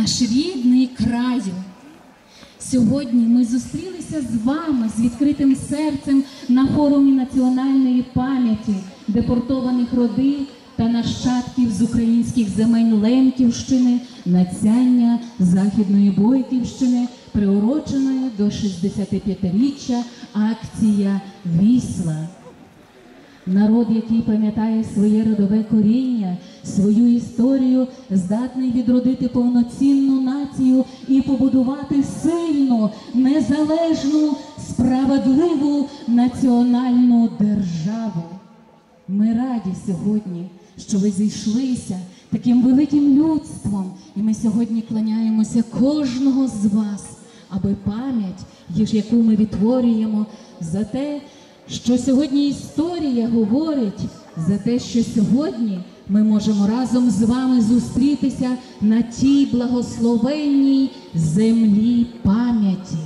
наш рідний краю. Сьогодні ми зустрілися з вами з відкритим серцем на форумі національної пам'яті депортованих родин та нащадків з українських земель Лемківщини, Нацяння, Західної Бойківщини, приуроченої до 65-річчя акція «Вісла». Народ, який пам'ятає своє родове коріння, свою історію, здатний відродити повноцінну націю і побудувати сильну, незалежну, справедливу національну державу. Ми раді сьогодні, що ви зійшлися таким великим людством, і ми сьогодні кланяємося кожного з вас, аби пам'ять, яку ми відтворюємо, за те, що сьогодні історія говорить, за те, що сьогодні ми можемо разом з вами зустрітися на тій благословенній землі пам'яті.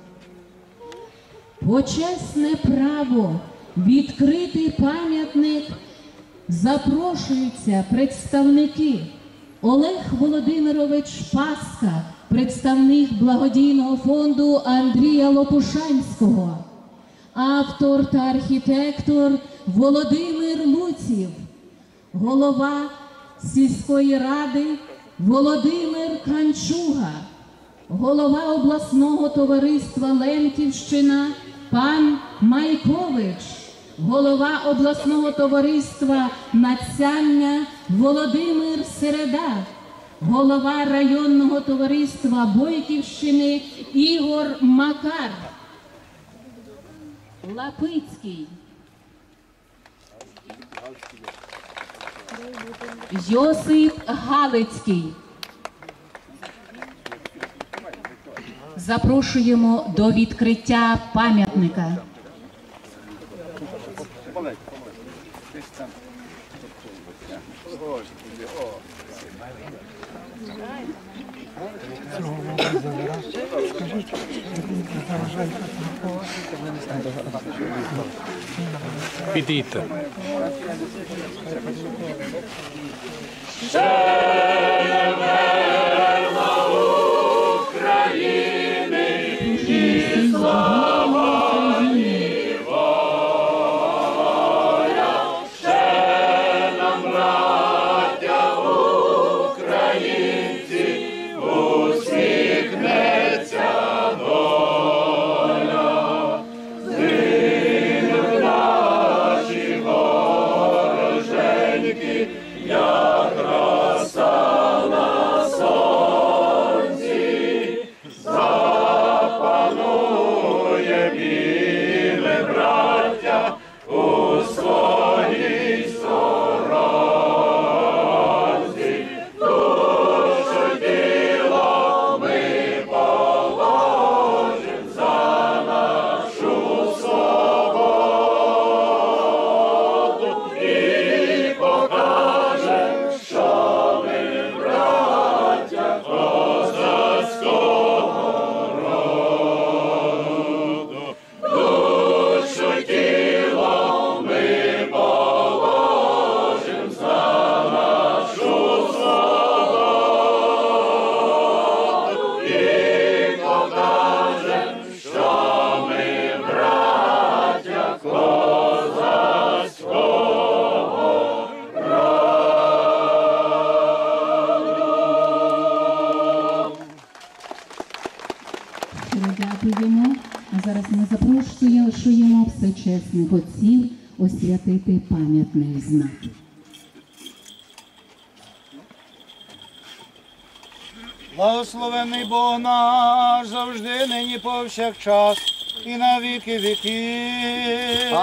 Почесне право відкрити пам'ятник запрошуються представники: Олег Володимирович Паска, представник благодійного фонду Андрія Лопушанського, автор та архітектор Володимир Луців, голова сільської ради Володимир Канчуга, голова обласного товариства Лемківщина пан Майкович, голова обласного товариства Нацяння Володимир Середа, голова районного товариства Бойківщини Ігор Макар, Лапицький, Йосип Галицький. Запрошуємо до відкриття пам'ятника. Підійте. Дякуємо. А зараз ми запрошуємо всечесних отців освятити пам'ятний знак. Благословений Бог наш, завжди, нині, повсякчас, і на віки віків.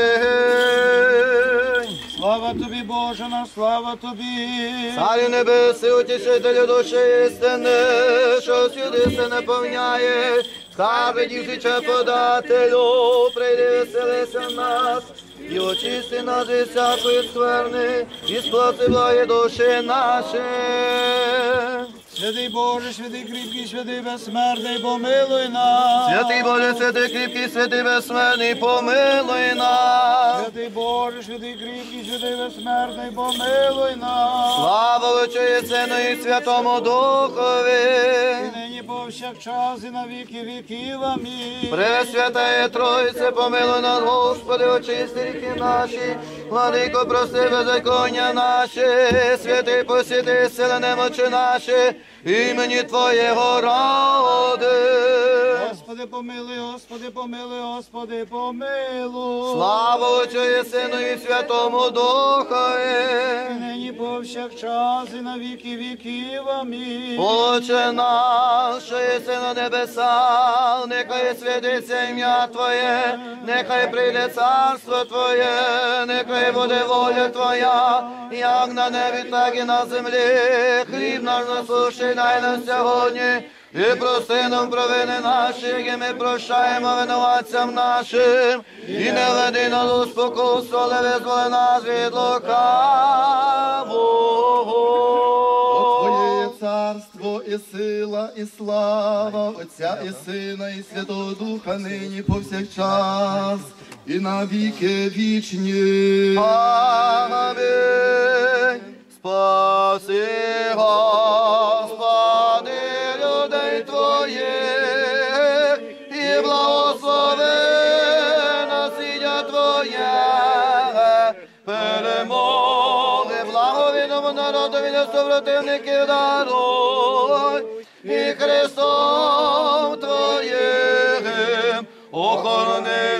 Амінь. Слава тобі, Боже наш, слава тобі. Царю небеси, утішителю душі істини, що сюди все наповняє, скарби дівчиче подателю, прийди, веселися нас, і очисти нас від всякої скверни, і сплати благі душі наші. Святий Боже, святий кріпкий, святий безсмертний, помилуй нас. Святий Боже, святий кріпкий, святий безсмертний, помилуй нас. Святий Боже, святий кріпкий, святий безсмертний, помилуй нас. Слава Отцю і Сину і Святому Духові. І нині повсякчас і на віки віків. Амінь. Пресвятає Тройце, помилуй нас, Господи, очисти ріки наші, владико, прости беззаконня наші, святий посіти сили немочі наші, імені Твоєго ради. Господи, помилуй, Господи, помилуй, Господи, помилуй. Слава Отцю і Сину і Святому І Духові. нині повсякчас і на віки віків. Амінь. Отче наш, що єси на небесах, нехай святиться ім'я Твоє, нехай прийде царство Твоє, нехай буде воля Твоя, як на небі, так і на землі. Хліб наш насущний дай нам сьогодні, і прости нам провини наші, які ми прощаємо винуватцям нашим, і не веди нас у спокусу, але визволи нас від лукавого. Твоє царство і сила, і слава Отця і Сина, і Святого Духа, нині повсякчас, і на віки вічні. Амінь. Спаси, Господи, людей Твоїх, і благослови насіння Твоє, перемоги, благовідному народові не супротивників даруй, і Христом Твоїм охорони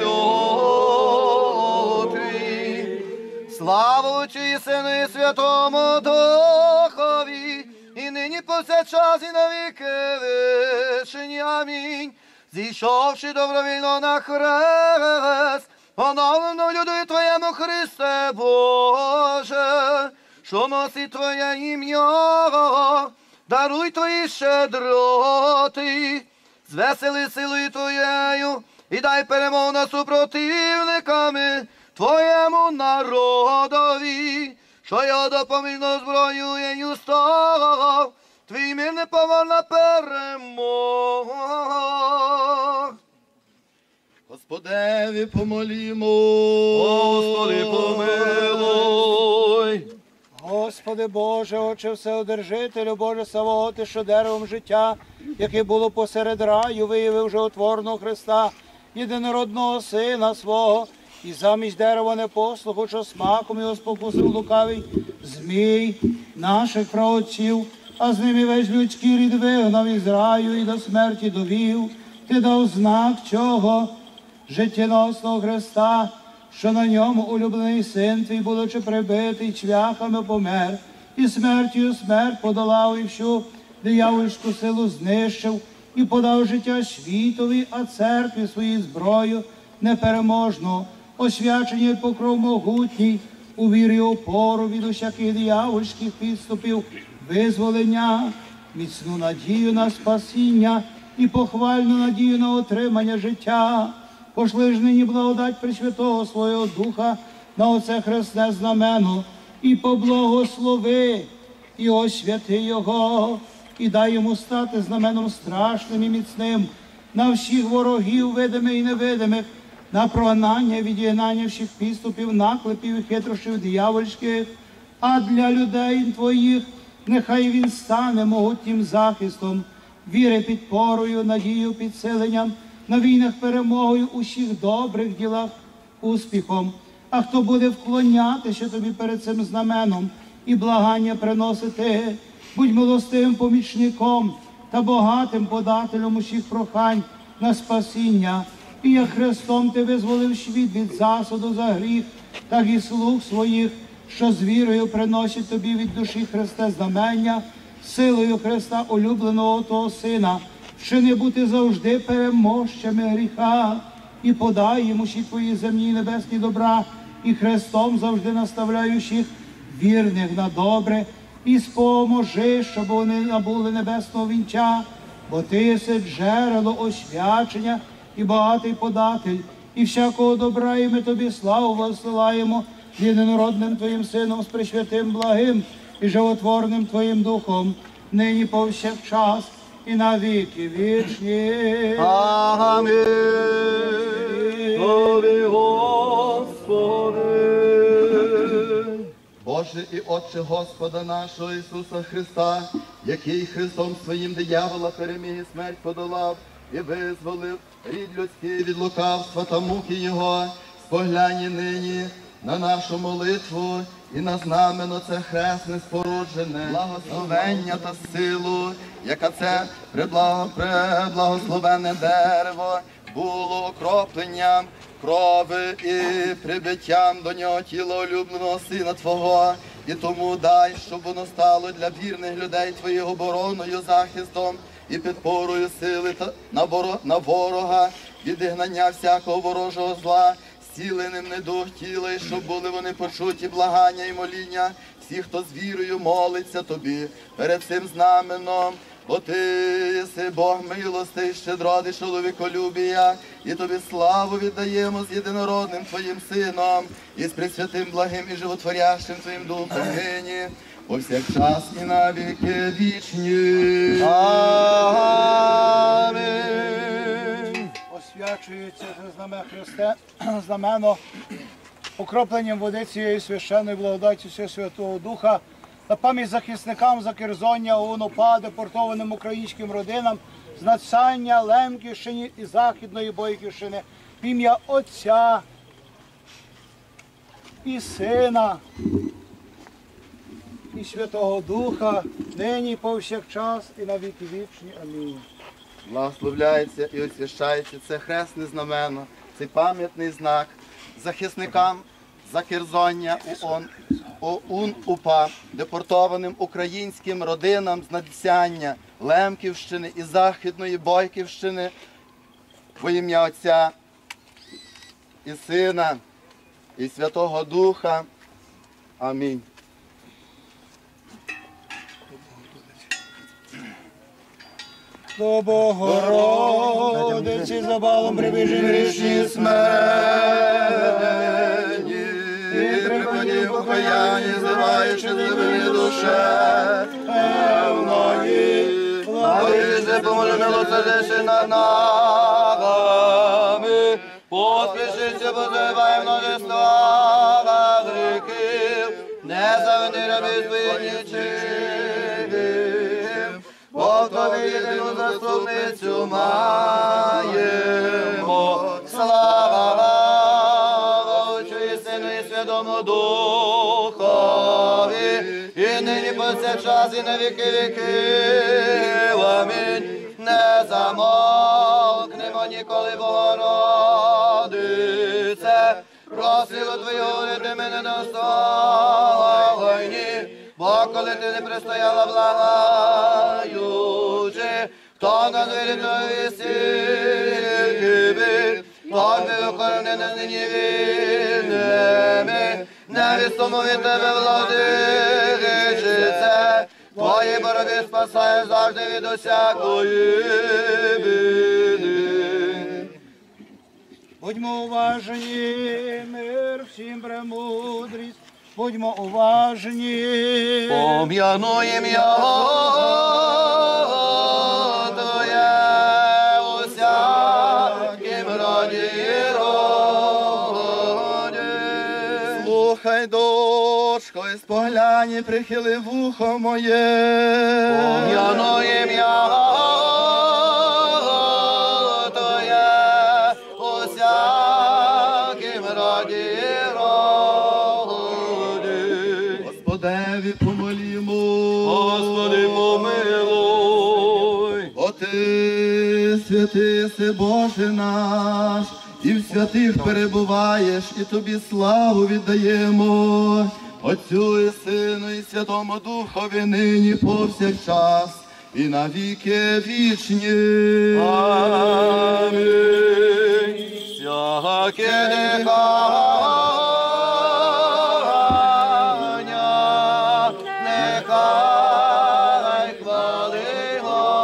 люд твій. Слава Отцю і Сину і Святому Духові, і нині повсякчас і на віки вічні. Амінь. Зійшовши добровільно на хрест, оновлено люду Твоєму, Христе Боже, що носить Твоє ім'я, даруй Твої щедроти, звесели силою Твоєю, і дай перемогу над супротивниками Твоєму народові, що його допоміжно зброєю став, Твій мир неповарна перемога. Господеві помолімо. Господи, помилуй. Господи Боже, Отче Вседержителю, Боже Савого, Ти, що деревом життя, яке було посеред раю, виявив животворного Христа, єдинородного Сина свого, і замість дерева непослуху, що смаком його спокусив лукавий змій наших праотців, а з ними весь людський рід вигнав із раю і до смерті довів. Ти дав знак чого? Життєносного Христа, що на ньому улюблений син твій, будучи прибитий, чвяхами помер, і смертю смерть подолав, і всю диявольську силу знищив, і подав життя світові, а церкві своїй зброю непереможну, освячення й покров могутній, у вірі опору від усяких диявольських підступів, визволення, міцну надію на спасіння і похвальну надію на отримання життя. Пошли ж нині благодать Пресвятого Свого Духа на оце хресне знамено, і поблагослови, і освяти його, і дай йому стати знаменом страшним і міцним на всіх ворогів, видимих і невидимих, на прогнання, відігнання всіх підступів, наклепів і хитрощів диявольських, а для людей твоїх нехай він стане могутнім захистом, віри підпорою, надією підсиленням, на війнах перемогою, у всіх добрих ділах успіхом. А хто буде вклонятися тобі перед цим знаменом і благання приносити, будь милостивим помічником та багатим подателем усіх прохань на спасіння. І як Христом ти визволив світ від засуду за гріх, так і слуг своїх, що з вірою приносять тобі від душі Христе знамення, силою Христа улюбленого Твого Сина, вчини бути завжди переможцями гріха, і подай їм усі твої земні і небесні добра, і Христом завжди наставляючих вірних на добре, і споможи, щоб вони набули небесного вінча, бо ти єси джерело освячення і багатий податель, і всякого добра, і ми тобі славу посилаємо єдинородним Твоїм Сином, з пресвятим, благим і животворним Твоїм Духом, нині повсякчас і на віки вічні. Амінь. Слава Господи. Боже і Отче Господа нашого Ісуса Христа, який Христом своїм диявола переміг і смерть подолав і визволив рід людський від лукавства та муки Його, споглянь нині на нашу молитву і на знамено це хресне споруджене, благословення та силу, яка це преблагословенне дерево було окропленням крови і прибиттям до нього тіла улюбленого Сина Твого, і тому дай, щоб воно стало для вірних людей Твоїх обороною, захистом і підпорою сили на ворога, відігнання всякого ворожого зла, зціленим недух тіла, і щоб були вони почуті благання і моління всіх, хто з вірою молиться Тобі перед цим знаменом. Бо Ти єси Бог милостей, щедроти, чоловіколюбія, і Тобі славу віддаємо з єдинородним Твоїм Сином, і з пресвятим, благим і животворящим Твоїм Духом нині, повсякчас і на віки вічні. Амінь. Освячується це знамено окропленням води цієї священної благодаті всього Святого Духа на пам'ять захисникам Закерзоння, ОУН-УПА, депортованим українським родинам з Надсання, Лемківщини і Західної Бойківщини, в ім'я Отця і Сина і Святого Духа, нині повсякчас і на віки вічні. Амінь. Благословляється і освящається це хресне знамено, цей пам'ятний знак захисникам Закерзоння, ОУН-УПА, депортованим українським родинам з Надсяння, Лемківщини і Західної Бойківщини, во ім'я Отця і Сина і Святого Духа. Амінь. До Богородиці за балом прибіжим грішні смертні, і припаді покаяння, зливаючи зливені душе певної, Владице, помоли милосердячи над нами, поспішиться, позивай множества гріхів, не завини рабів твоїх нічим, бо в тобі єдину заступницю маємо. Слава Отцю і Сину і Святому Духові, і нині повсякчас і на віки віків. Амінь. Не замовкнемо ніколи, Богородице, просила Твою говорити мене достойні, бо коли Ти не пристояла благаючи, хто на двері Твої сіли, тобі охоронене нині вільними, невістому від Тебе, владичице, Твої бороги спасає завжди від усякої біди. будьмо уважні, мир всім премудрість, будьмо уважні. Пом'януєм Його Твоє усяким роді і роді. Слухай, дочко, і споглянь, прихили вухо моє. Пом'януєм Його Твоє усяким роді і роді. Господеві помолімо. Господи, помилуй. О Ти, святий си Боже наш, і в святих перебуваєш, і Тобі славу віддаємо. Отцю і Сину, і Святому Духові нині повсякчас, і на віки вічні. Амінь. Всяке дихання, нехай хвали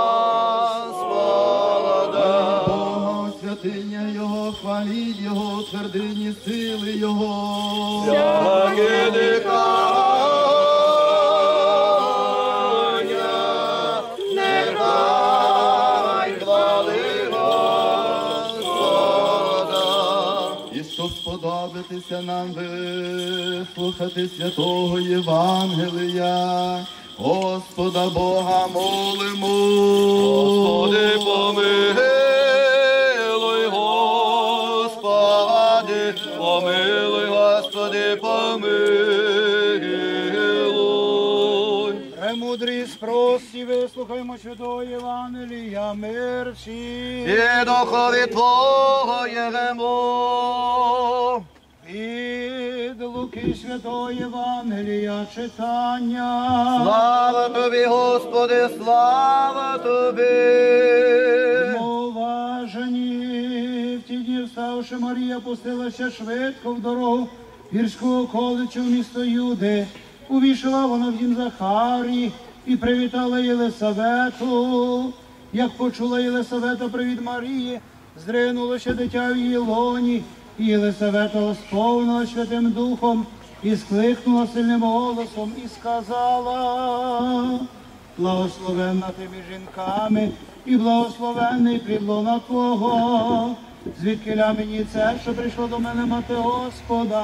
Господа. Бога, святиня Його, хваліть Його, у твердині сили Його. Всяке дихання, щоб сподобатися нам вислухати святого Євангелія. Господа Бога молимо. Господи, помилуй, Господи, помилуй, Господи, помилуй. Премудрі спрості, вислухаймо святого Євангелія, мир всім. І духові Твого єремо. Від Луки святого Євангелія читання. Слава Тобі, Господи, слава Тобі. Уважені, в ті дні вставши, Марія пустилася швидко в дорогу гірського околицю в місто Юди. Увійшла вона в дім Захарії і привітала Єлисавету. Як почула Єлисавета привіт Марії, здринулося дитя в її лоні, і Єлисавета сповнила Святим Духом і скликнула сильним голосом і сказала: благословенна ти між жінками, і благословенний плід лона Твого. Звідкиля мені це, що прийшло до мене мати Господа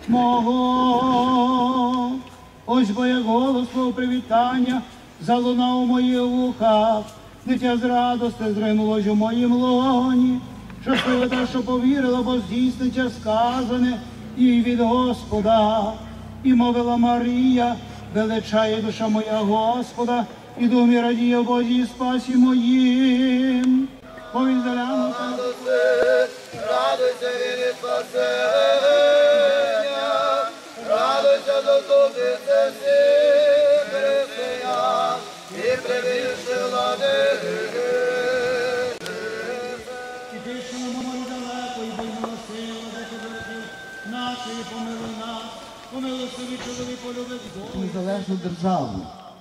мого? Ось бо як голос твого привітання залунав у моїх вухах, дитя з радости зринулось у моїм лоні. Щаслива та, що повірила, бо здійсниться сказане їй від Господа. І мовила Марія: величає душа моя Господа, і дух мій радіє в Бозі і спасі моїм. Бо він заглянув Радуйся, від спасення, радуйся, доступиться всіх християн, і прибільши влади. І ти, що на морі далеко, і бой милосила, де ти дорогів нашої, помилуй нас, помилуй собі чоловік, полюбив долю. Незалежну державу.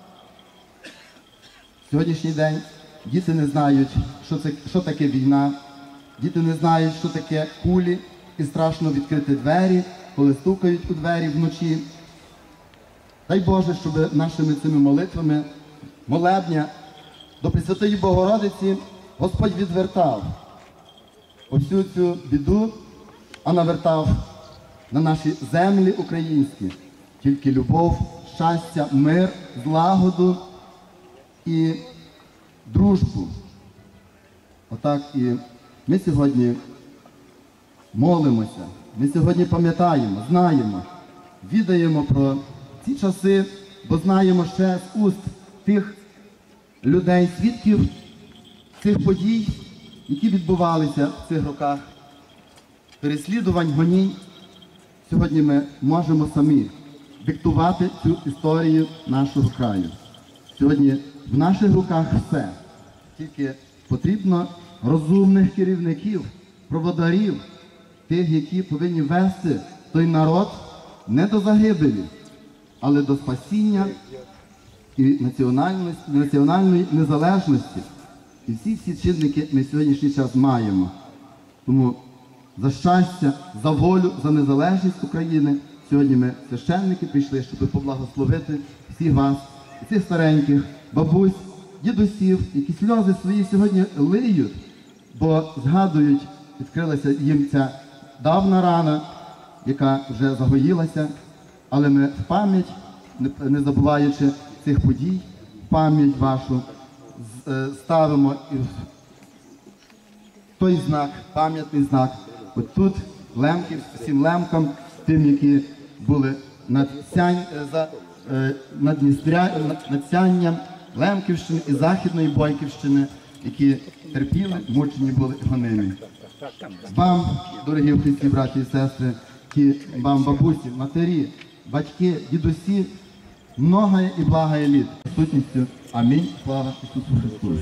Сьогоднішній день діти не знають, що таке війна, діти не знають, що таке кулі, і страшно відкрити двері, коли стукають у двері вночі. Дай Боже, щоб нашими цими молитвами, молебня до Пресвятої Богородиці Господь відвертав усю цю біду, а навертав на наші землі українські тільки любов, щастя, мир, злагоду і дружбу. Отак і ми сьогодні молимося, ми сьогодні пам'ятаємо, знаємо, відаємо про ці часи, бо знаємо ще з уст тих людей, свідків цих подій, які відбувалися в цих роках, переслідувань, гонінь. Сьогодні ми можемо самі диктувати цю історію нашого краю. Сьогодні в наших руках все. Тільки потрібно розумних керівників, проводарів, тих, які повинні вести той народ не до загибелі, але до спасіння і національної незалежності. І всі ці чинники ми сьогоднішній час маємо. Тому за щастя, за волю, за незалежність України сьогодні ми, священники, прийшли, щоб поблагословити всіх вас, цих стареньких, бабусь, дідусів, які сльози свої сьогодні лиють, бо згадують, відкрилася їм ця давна рана, яка вже загоїлася, але ми в пам'ять, не забуваючи цих подій, в пам'ять вашу ставимо і той знак, пам'ятний знак. От тут лемки, всім лемкам, тим, які були над Сянням, Лемківщини і Західної Бойківщини, які терпіли, мучені були і гонені. Вам, дорогі в Христі, браті і сестри, вам, бабусі, матері, батьки, дідусі, многое і благое літ. Сутністю. Амінь. Слава Ісусу Христу.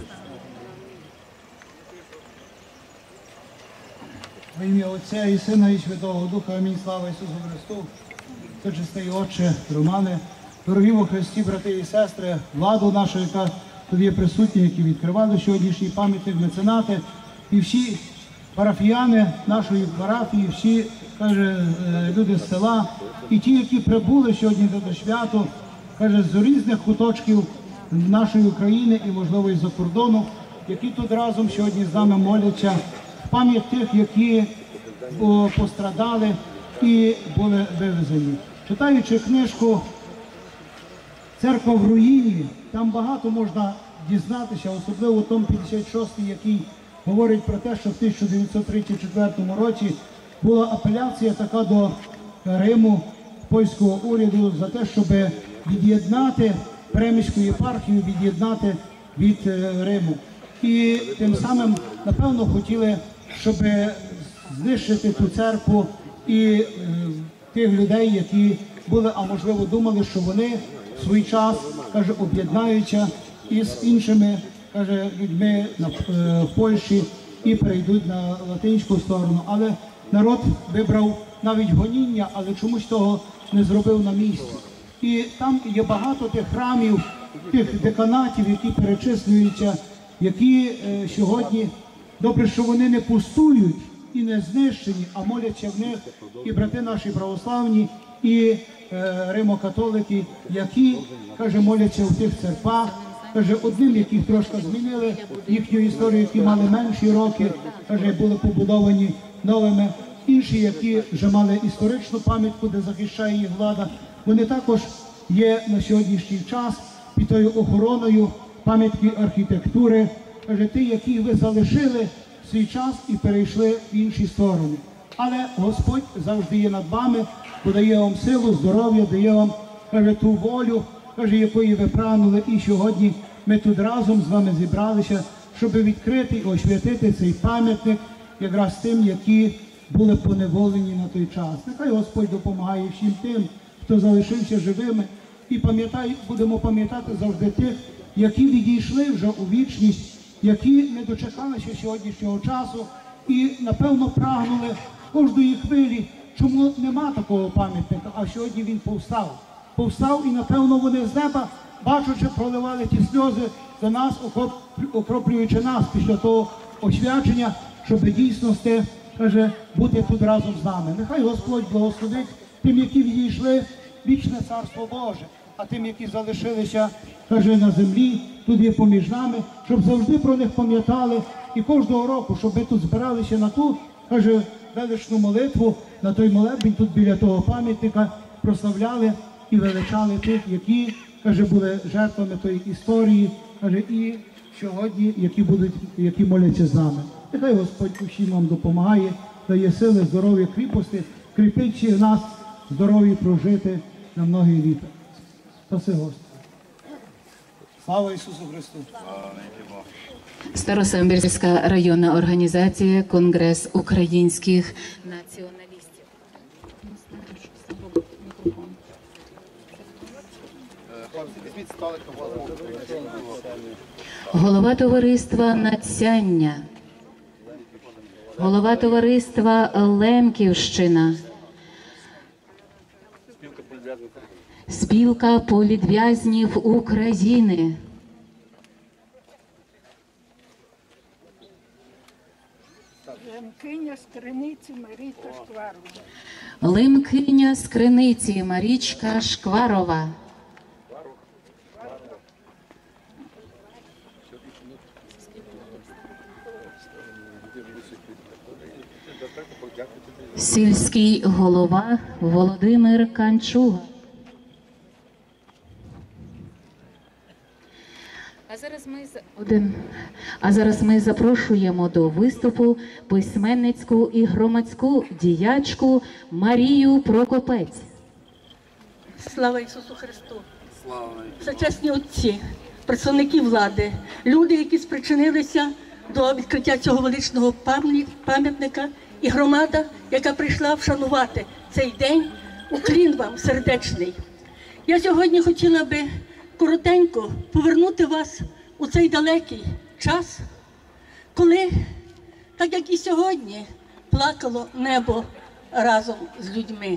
Во ім'я Отця і Сина і Святого Духа. Амінь. Слава Ісусу Христу. Пречистий Отче, Романе, дорогі во Христі, брати і сестри, владу нашу, яка тут є присутні, які відкривали сьогоднішній пам'ятник, меценати, і всі парафіяни нашої парафії, всі, каже, люди з села, і ті, які прибули сьогодні до святу, каже, з різних куточків нашої України і, можливо, і за кордону, які тут разом сьогодні з нами моляться в пам'ять тих, які пострадали і були вивезені. Читаючи книжку «Церква в руїні», там багато можна дізнатися, особливо том 56, який говорить про те, що в 1934 році була апеляція така до Риму, польського уряду, за те, щоб від'єднати Перемиську єпархію, від'єднати від Риму. І тим самим, напевно, хотіли, щоб знищити ту церкву і тих людей, які були, а можливо думали, що вони в свій час, каже, об'єднаються із іншими, каже, людьми в Польщі і перейдуть на латинську сторону. Але народ вибрав навіть гоніння, але чомусь того не зробив на місці. І там є багато тих храмів, тих деканатів, які перечислюються, які сьогодні, добре, що вони не пустують і не знищені, а моляться в них і брати наші православні, і римокатолики, які, каже, моляться в тих церквах. Каже, одним, яких трошки змінили їхню історію, які мали менші роки, каже, були побудовані новими. Інші, які вже мали історичну пам'ятку, де захищає їх влада, вони також є на сьогоднішній час під тою охороною пам'ятки архітектури. Каже, ті, які ви залишили в свій час і перейшли в інші сторони. Але Господь завжди є над вами, подає вам силу, здоров'я, дає вам, каже, ту волю, каже, якої ви прагнули. І сьогодні ми тут разом з вами зібралися, щоб відкрити і освятити цей пам'ятник якраз тим, які були поневолені на той час. Нехай Господь допомагає всім тим, хто залишився живими. І будемо пам'ятати завжди тих, які відійшли вже у вічність, які не дочекалися сьогоднішнього часу і, напевно, прагнули кожної хвилі, чому нема такого пам'ятника, а сьогодні він повстав. Повстав і, напевно, вони з неба, бачучи, проливали ті сльози до нас, окроплюючи нас після того освячення, щоб дійсно, каже, бути тут разом з нами. Нехай Господь благословить тим, які відійшли, вічне Царство Боже, а тим, які залишилися, каже, на землі, тут є поміж нами, щоб завжди про них пам'ятали і кожного року, щоб ми тут збиралися на ту, каже, величну молитву, на той молебень тут біля того пам'ятника, прославляли і величали тих, які, каже, були жертвами тої історії, каже, і сьогодні, які моляться з нами. Нехай Господь усім вам допомагає, дає сили, здоров'я, кріпості, кріпить всіх нас, здоров'я прожити на многі літа. Спаси Господи. Слава Ісусу Христу! Старосамбірська районна організація «Конгрес українських націоналістів». Голова товариства «Надсяння», голова товариства «Лемківщина», спілка політв'язнів України, Лемкиня з Криниці Марічка Шкварова. Лемкиня з Криниці Марічка Шкварова, сільський голова Володимир Канчуга. А зараз ми запрошуємо до виступу письменницьку і громадську діячку Марію Прокопець. Слава Ісусу Христу! Всечесні отці, представники влади, люди, які спричинилися до відкриття цього величного пам'ятника, і громада, яка прийшла вшанувати цей день, уклін вам сердечний. Я сьогодні хотіла би коротенько повернути вас у цей далекий час, коли, так як і сьогодні, плакало небо разом з людьми.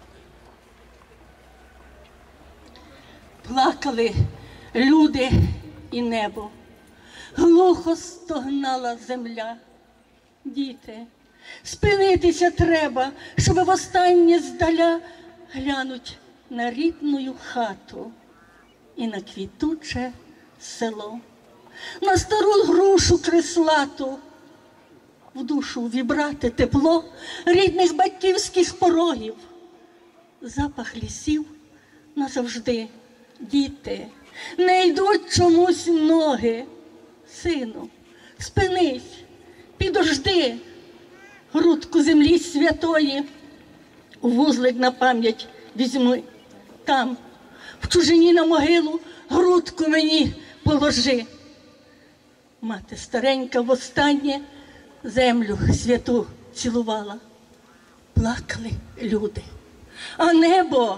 Плакали люди і небо, глухо стогнала земля. Діти, спинитися треба, щоб востаннє здаля глянуть на рідну хату і на квітуче село, на стару грушу креслату в душу вібрати тепло рідних батьківських порогів. Запах лісів назавжди. Діти, не йдуть чомусь ноги. Сину, спинись, підожди, грудку землі святої у вузлик на пам'ять візьми. Там, в чужині на могилу, грудку мені положи. Мати старенька востаннє землю святу цілувала. Плакали люди, а небо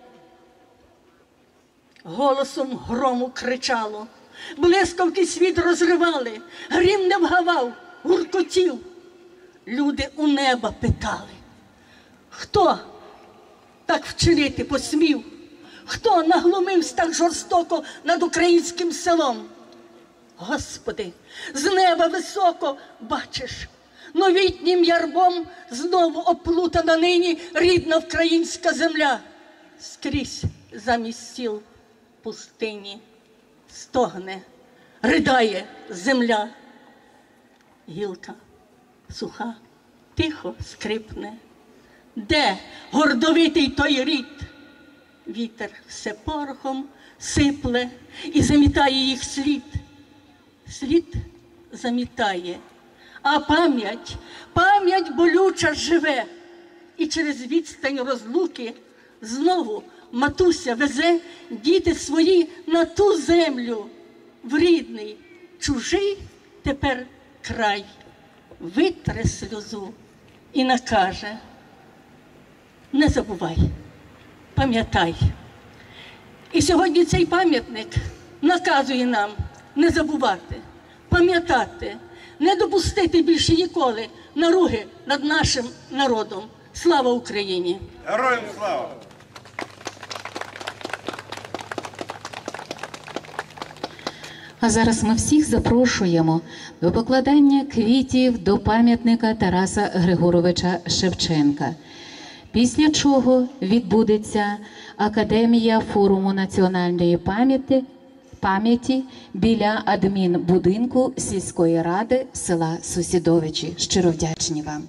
голосом грому кричало. Блискавки світ розривали, грім не вгавав, гуркотів. Люди у неба питали, хто так вчинити посмів? Хто наглумився так жорстоко над українським селом? Господи, з неба високо, бачиш, новітнім ярбом знову оплутана нині рідна українська земля. Скрізь замість сіл пустині стогне, ридає земля. Гілка суха, тихо скрипне. Де гордовитий той рід? Вітер все порохом сипле і замітає їх слід. Слід замітає, а пам'ять болюча живе. І через відстань розлуки знову матуся везе діти свої на ту землю, в рідний, чужий тепер край. Витре сльозу і накаже: не забувай, пам'ятай. І сьогодні цей пам'ятник наказує нам не забувати, пам'ятати, не допустити більше ніколи наруги над нашим народом. Слава Україні! Героям слава! А зараз ми всіх запрошуємо до покладання квітів до пам'ятника Тараса Григоровича Шевченка. Після чого відбудеться Академія форуму національної пам'яті біля адмінбудинку сільської ради села Сусідовичі. Щиро вдячні вам.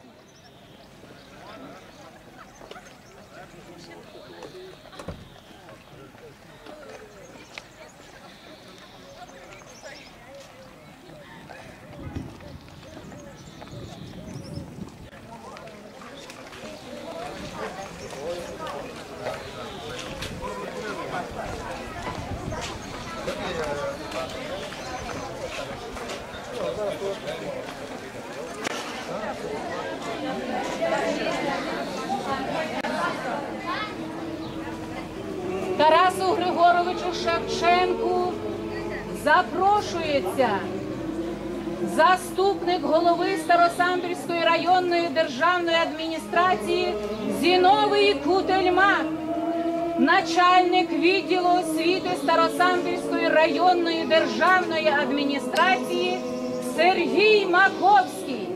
Тарасу Григоровичу Шевченку запрошується заступник голови Старосамбірської районної державної адміністрації Зіновій Кутельмак, начальник відділу освіти Старосамбірської районної державної адміністрації Сергій Маковський.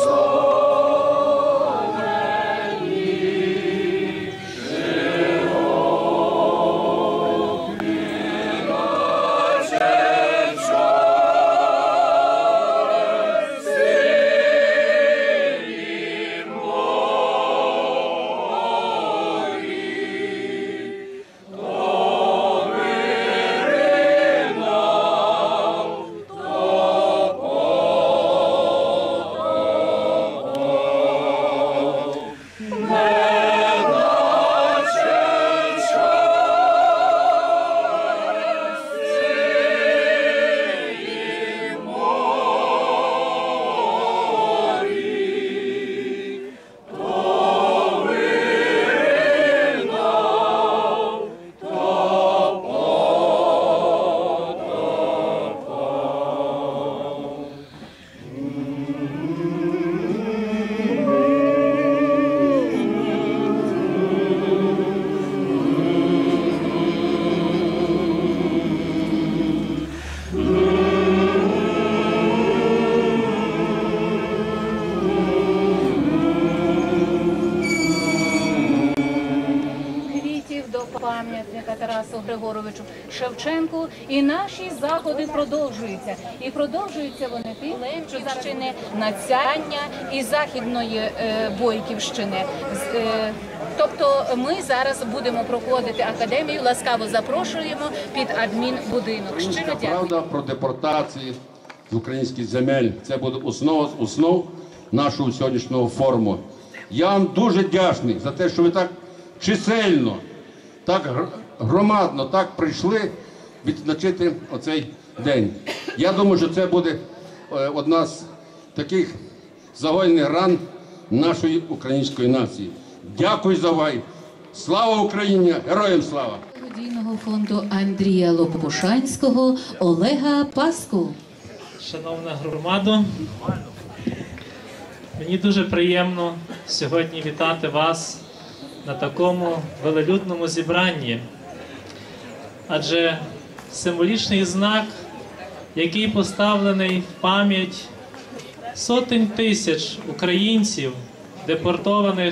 Oh Шевченку. І наші заходи продовжуються. І продовжуються вони тим, що Західної Нацяння і Західної Бойківщини. Тобто ми зараз будемо проходити академію, ласкаво запрошуємо під адмінбудинок. Щиро дякую. Правда про депортації з українських земель. Це буде основа з основ нашого сьогоднішнього форуму. Я вам дуже вдячний за те, що ви так чисельно, так громадно, так прийшли відзначити оцей день. Я думаю, що це буде одна з таких загальних ран нашої української нації. Дякую за увагу. Слава Україні! Героям слава! Благодійного фонду Андрія Лопушанського Олега Паску. Шановна громадо, мені дуже приємно сьогодні вітати вас на такому велелюдному зібранні. Адже символічний знак, який поставлений в пам'ять сотень тисяч українців, депортованих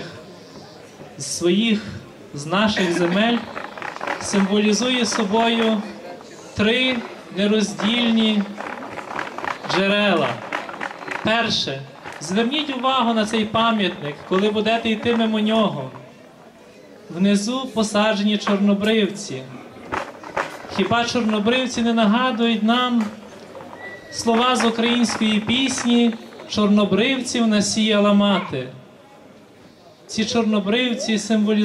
з наших земель, символізує собою три нероздільні джерела. Перше. Зверніть увагу на цей пам'ятник, коли будете йти мимо нього. Внизу посаджені чорнобривці. Хіба чорнобривці не нагадують нам слова з української пісні «Чорнобривців насіяла мати»? Ці чорнобривці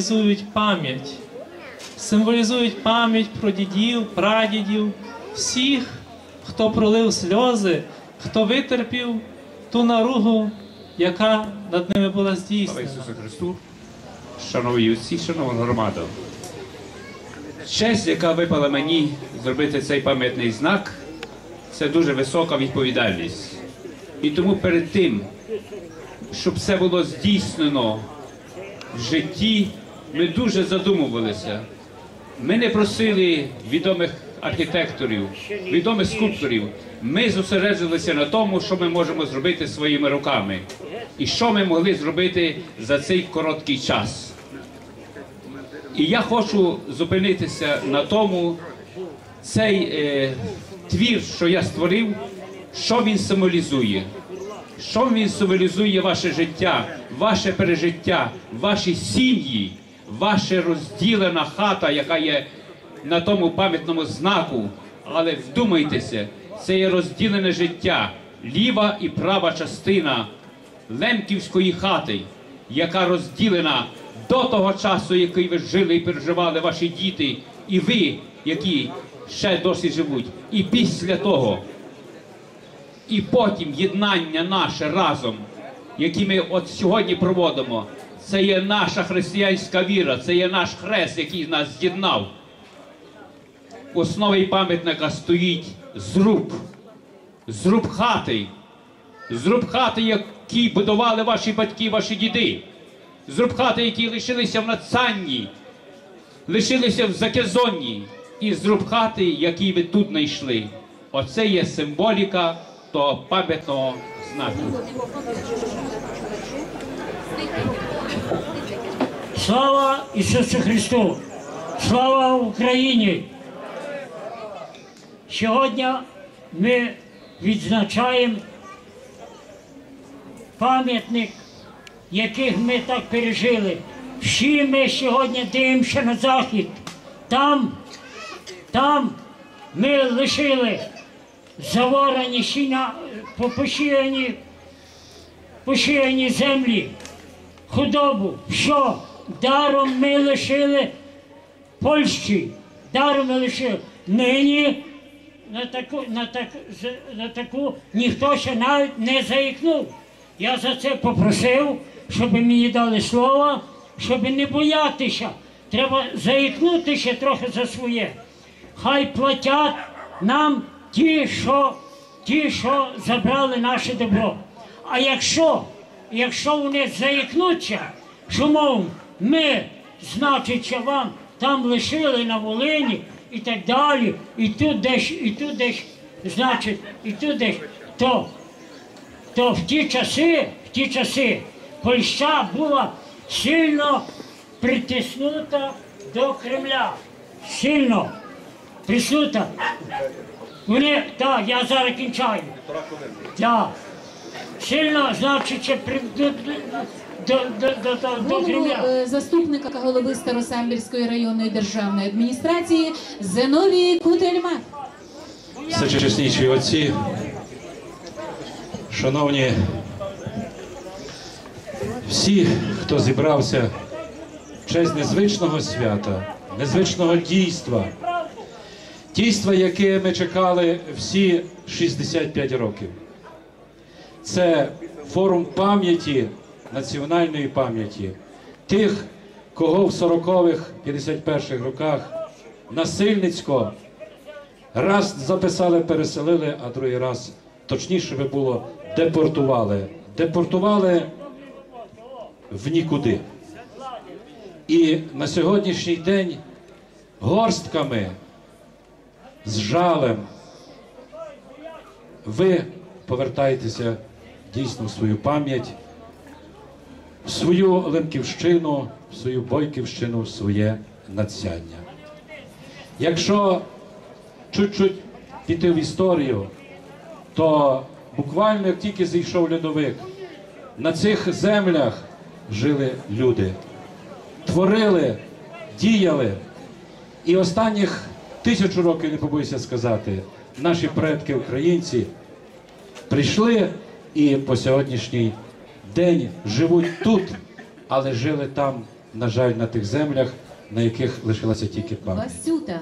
символізують пам'ять про дідів, прадідів, всіх, хто пролив сльози, хто витерпів ту наругу, яка над ними була здійснена. Слава Ісусу Христу! Шановні усі, шановна громада! Честь, яка випала мені зробити цей пам'ятний знак, це дуже висока відповідальність. І тому перед тим, щоб це було здійснено в житті, ми дуже задумувалися. Ми не просили відомих архітекторів, відомих скульпторів. Ми зосередилися на тому, що ми можемо зробити своїми руками. І що ми могли зробити за цей короткий час. І я хочу зупинитися на тому, цей твір, що я створив, що він символізує. Що він символізує ваше життя, ваше пережиття, ваші сім'ї, ваша розділена хата, яка є на тому пам'ятному знаку. Але вдумайтеся, це є розділене життя, ліва і права частина лемківської хати, яка розділена до того часу, який ви жили і переживали ваші діти, і ви, які ще досі живуть, і після того. І потім єднання наше разом, яке ми от сьогодні проводимо, це є наша християнська віра, це є наш хрест, який нас з'єднав. В основі пам'ятника стоїть зруб хати, який будували ваші батьки, ваші діди, зруб хати, які лишилися в Нацанні, лишилися в Закезонні, і зруб хати, який ви тут знайшли. Оце є символіка того пам'ятного знаку. Слава Ісусу Христу! Слава Україні! Сьогодні ми відзначаємо пам'ятник, яких ми так пережили. Всі ми сьогодні дивимося на захід. Там ми лишили заворані, посіяні землі, худобу, що даром ми лишили Польщі, даром ми лишили. Нині на таку ніхто ще навіть не заікнув. Я за це попросив, щоб мені дали слово, щоб не боятися. Треба заікнутися трохи за своє. Хай платять нам ті, що забрали наше добро. А якщо вони заікнуться, що, мов, ми, значить, що вам там лишили на Волині і так далі, і тут десь, значить, і тут десь, то в ті часи Польща була сильно притиснута до Кремля. Сильно. Присута. Вони, так, я зараз кінчаю. Так. Сильно, значить, до Кремля. Заступника голови Старосамбірської районної державної адміністрації Зиновій Кутельма. Всечесніші отці, шановні всі, хто зібрався в честь незвичного свята, незвичного дійства, дійства, яке ми чекали всі 65 років. Це форум пам'яті, національної пам'яті тих, кого в 40-х, 51-х роках насильницько раз записали, переселили, а другий раз, точніше би було, депортували. Депортували в нікуди. І на сьогоднішній день горстками, з жалем, ви повертаєтеся дійсно в свою пам'ять, в свою Лемківщину, в свою Бойківщину, в своє надсяння. Якщо чуть-чуть піти в історію, то буквально як тільки зійшов льодовик, на цих землях жили люди, творили, діяли. І останніх 1000 років, не побоюся сказати, наші предки українці прийшли і по сьогоднішній день живуть тут, але жили там, на жаль, на тих землях, на яких лишилася тільки пам'ять. Васюта.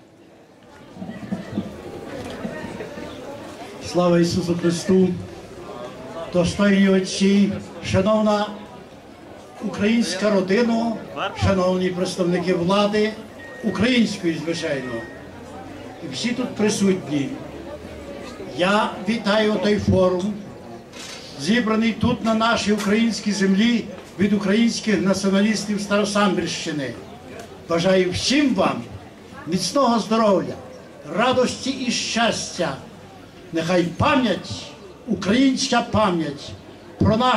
Слава Ісусу Христу! Достойні отці, шановна українська родина, шановні представники влади, української, звичайно, і всі тут присутні. Я вітаю той форум, зібраний тут на нашій українській землі від українських націоналістів Старосамбірщини. Бажаю всім вам міцного здоров'я, радості і щастя. Нехай пам'ять, українська пам'ять про наш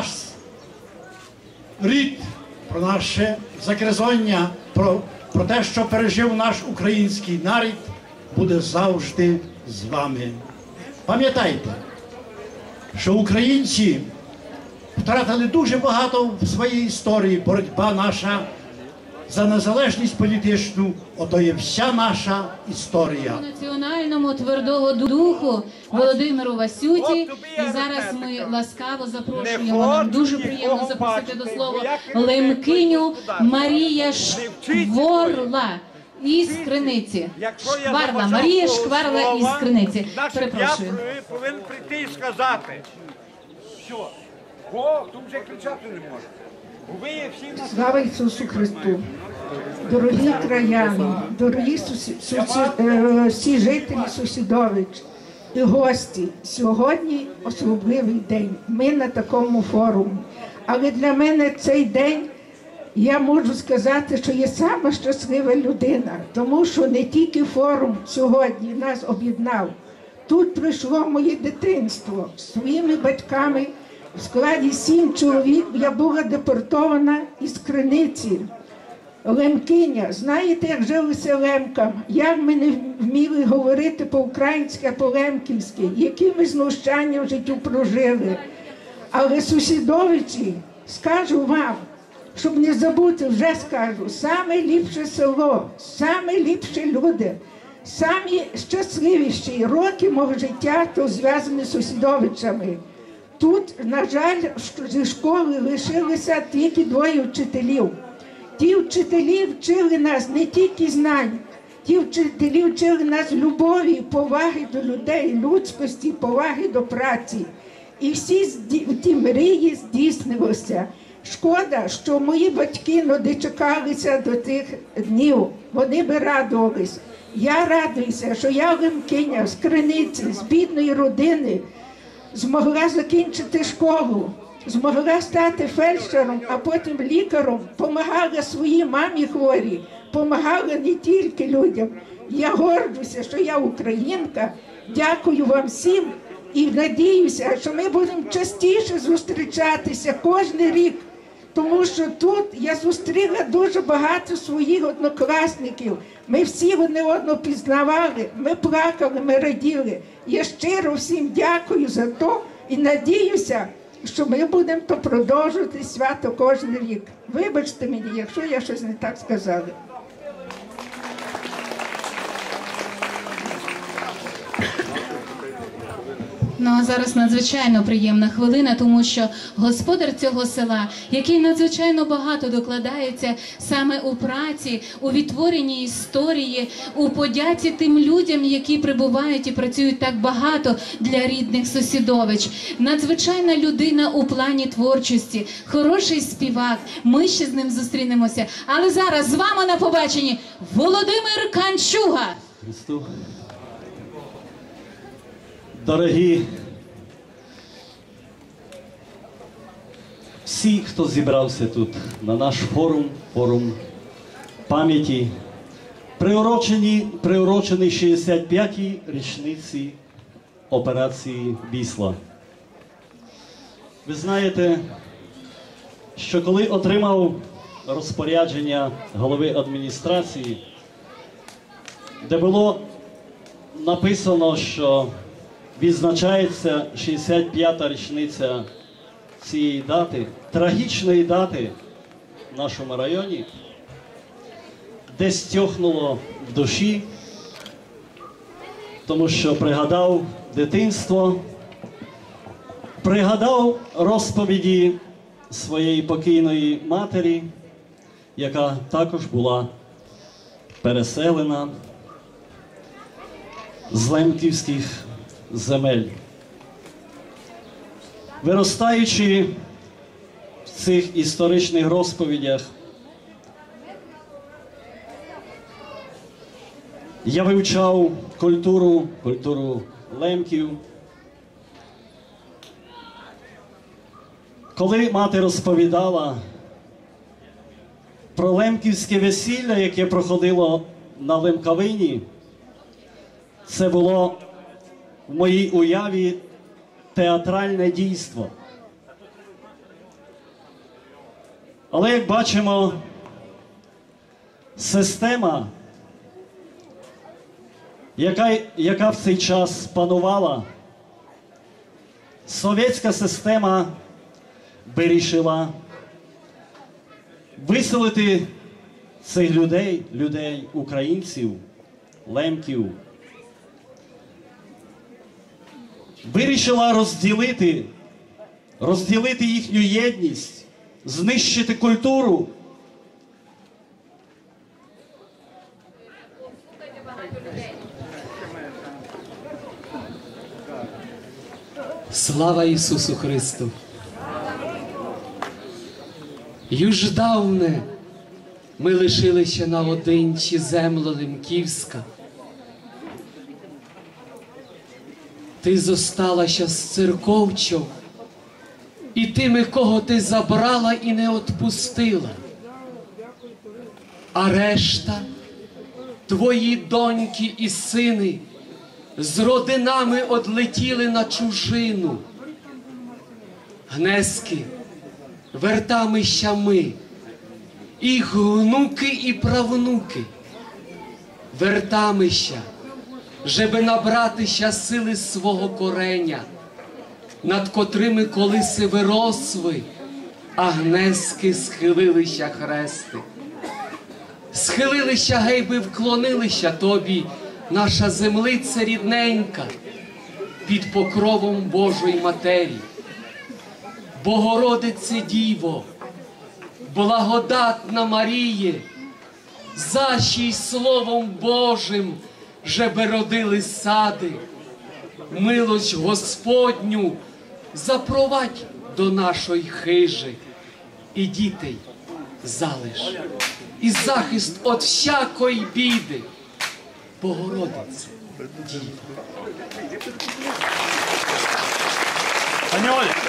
рід, про наше закрезоння, про те, що пережив наш український народ, буде завжди з вами. Пам'ятайте, що українці втратили дуже багато в своїй історії, боротьба наша за незалежність політичну, ото є вся наша історія. Національному твердого духу Володимиру Васюті. І зараз ми ласкаво запрошуємо, нам дуже приємно запросити до слова Лемкиню Марія Шкворла із Криниці. Шкварла, Марія Шкварла із Криниці. Перепрошую. Я повинен прийти і сказати, що, бо тут вже кричати не можна. Слава Ісусу Христу! Дорогі краяни, дорогі всі жителі Сусідович і гості, сьогодні особливий день. Ми на такому форумі. Але для мене цей день, я можу сказати, що є сама щаслива людина, тому що не тільки форум сьогодні нас об'єднав. Тут прийшло моє дитинство з своїми батьками. В складі 7 чоловік я була депортована із Криниці. Лемкиня. Знаєте, як жилися лемкам? Як ми не вміли говорити по-українськи, по-лемківськи? Які ми знущання в життю прожили? Але Сусідовичі, скажу вам, щоб не забути, вже скажу, саме ліпше село, саме ліпші люди, самі щасливіші роки мого життя то зв'язані з Сусідовичами. Тут, на жаль, зі школи лишилися тільки 2 вчителів. Ті вчителі вчили нас не тільки знань, ті вчителі вчили нас любові, поваги до людей, людськості, поваги до праці. І всі ті мрії здійснилися. Шкода, що мої батьки не дочекалися до тих днів. Вони би радувались. Я радуюся, що я Лемкиня з Криниці, з бідної родини, змогла закінчити школу, змогла стати фельдшером, а потім лікарем, допомагала своїй мамі хворій, допомагала не тільки людям. Я горджуся, що я українка. Дякую вам всім і надіюся, що ми будемо частіше зустрічатися кожен рік тому що тут я зустріла дуже багато своїх однокласників. Ми всі одне одного пізнавали, ми плакали, ми раділи. Я щиро всім дякую за то і надіюся, що ми будемо то продовжувати свято кожен рік. Вибачте мені, якщо я щось не так сказала. Ну а зараз надзвичайно приємна хвилина, тому що господар цього села, який надзвичайно багато докладається саме у праці, у відтворенні історії, у подяці тим людям, які прибувають і працюють так багато для рідних Сусідович. Надзвичайна людина у плані творчості, хороший співак, ми ще з ним зустрінемося. Але зараз з вами на побаченні Володимир Канчуга. Христу. Дорогі всі, хто зібрався тут на наш форум пам'яті, приурочений 65-й річниці операції «Вісла». Ви знаєте, що коли отримав розпорядження голови адміністрації, де було написано, що відзначається 65-та річниця цієї дати, трагічної дати в нашому районі, десь тьохнуло в душі, тому що пригадав дитинство, пригадав розповіді своєї покійної матері, яка також була переселена з лемківських земель. Виростаючи в цих історичних розповідях, я вивчав культуру лемків. Коли мати розповідала про лемківське весілля, яке проходило на Лемкавині, це було в моїй уяві театральне дійство. Але, як бачимо, система, яка в цей час панувала, совєтська система вирішила виселити цих людей, українців, лемків, вирішила розділити їхню єдність, знищити культуру. Слава Ісусу Христу! Юж давне ми лишилися наодинці земля Лемківська. Ти зосталася з церковчом і тими, кого ти забрала і не отпустила. А решта, твої доньки і сини, з родинами одлетіли на чужину. Гнески, вертамища ми, їх внуки і правнуки, вертамища, żeby набратися сили свого кореня, над котрими колиси виросли, а гнески схилилися хрести. Схилилися, гейби вклонилися тобі, наша землиця рідненька, під покровом Божої Матері. Богородице Діво, благодатна Маріє, защій Словом Божим, жеби родили сади, милость Господню запровадь до нашої хижі, і дітей залиш, і захист від всякої біди, Богородице Діво. Пані Оля.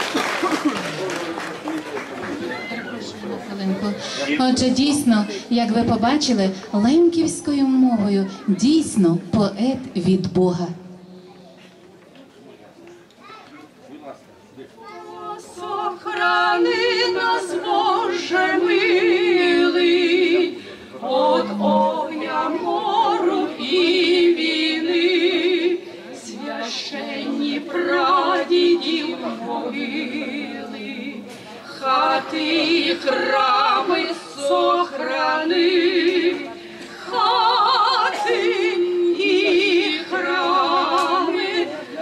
Отже, дійсно, як ви побачили, лемківською мовою дійсно поет від Бога. Сохрани Храни нас, Боже милий, от огня, мору і війни, священні прадідів могили, хати і храми сохрани, хати і храми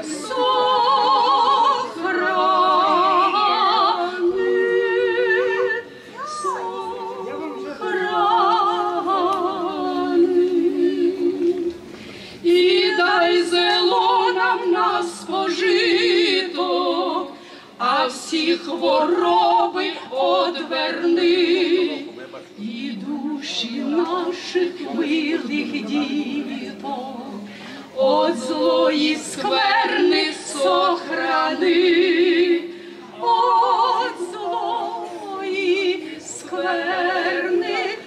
спожито, а всі хвороби одверни, і душі наших милих діток от злої скверни сохрани, от злої скверни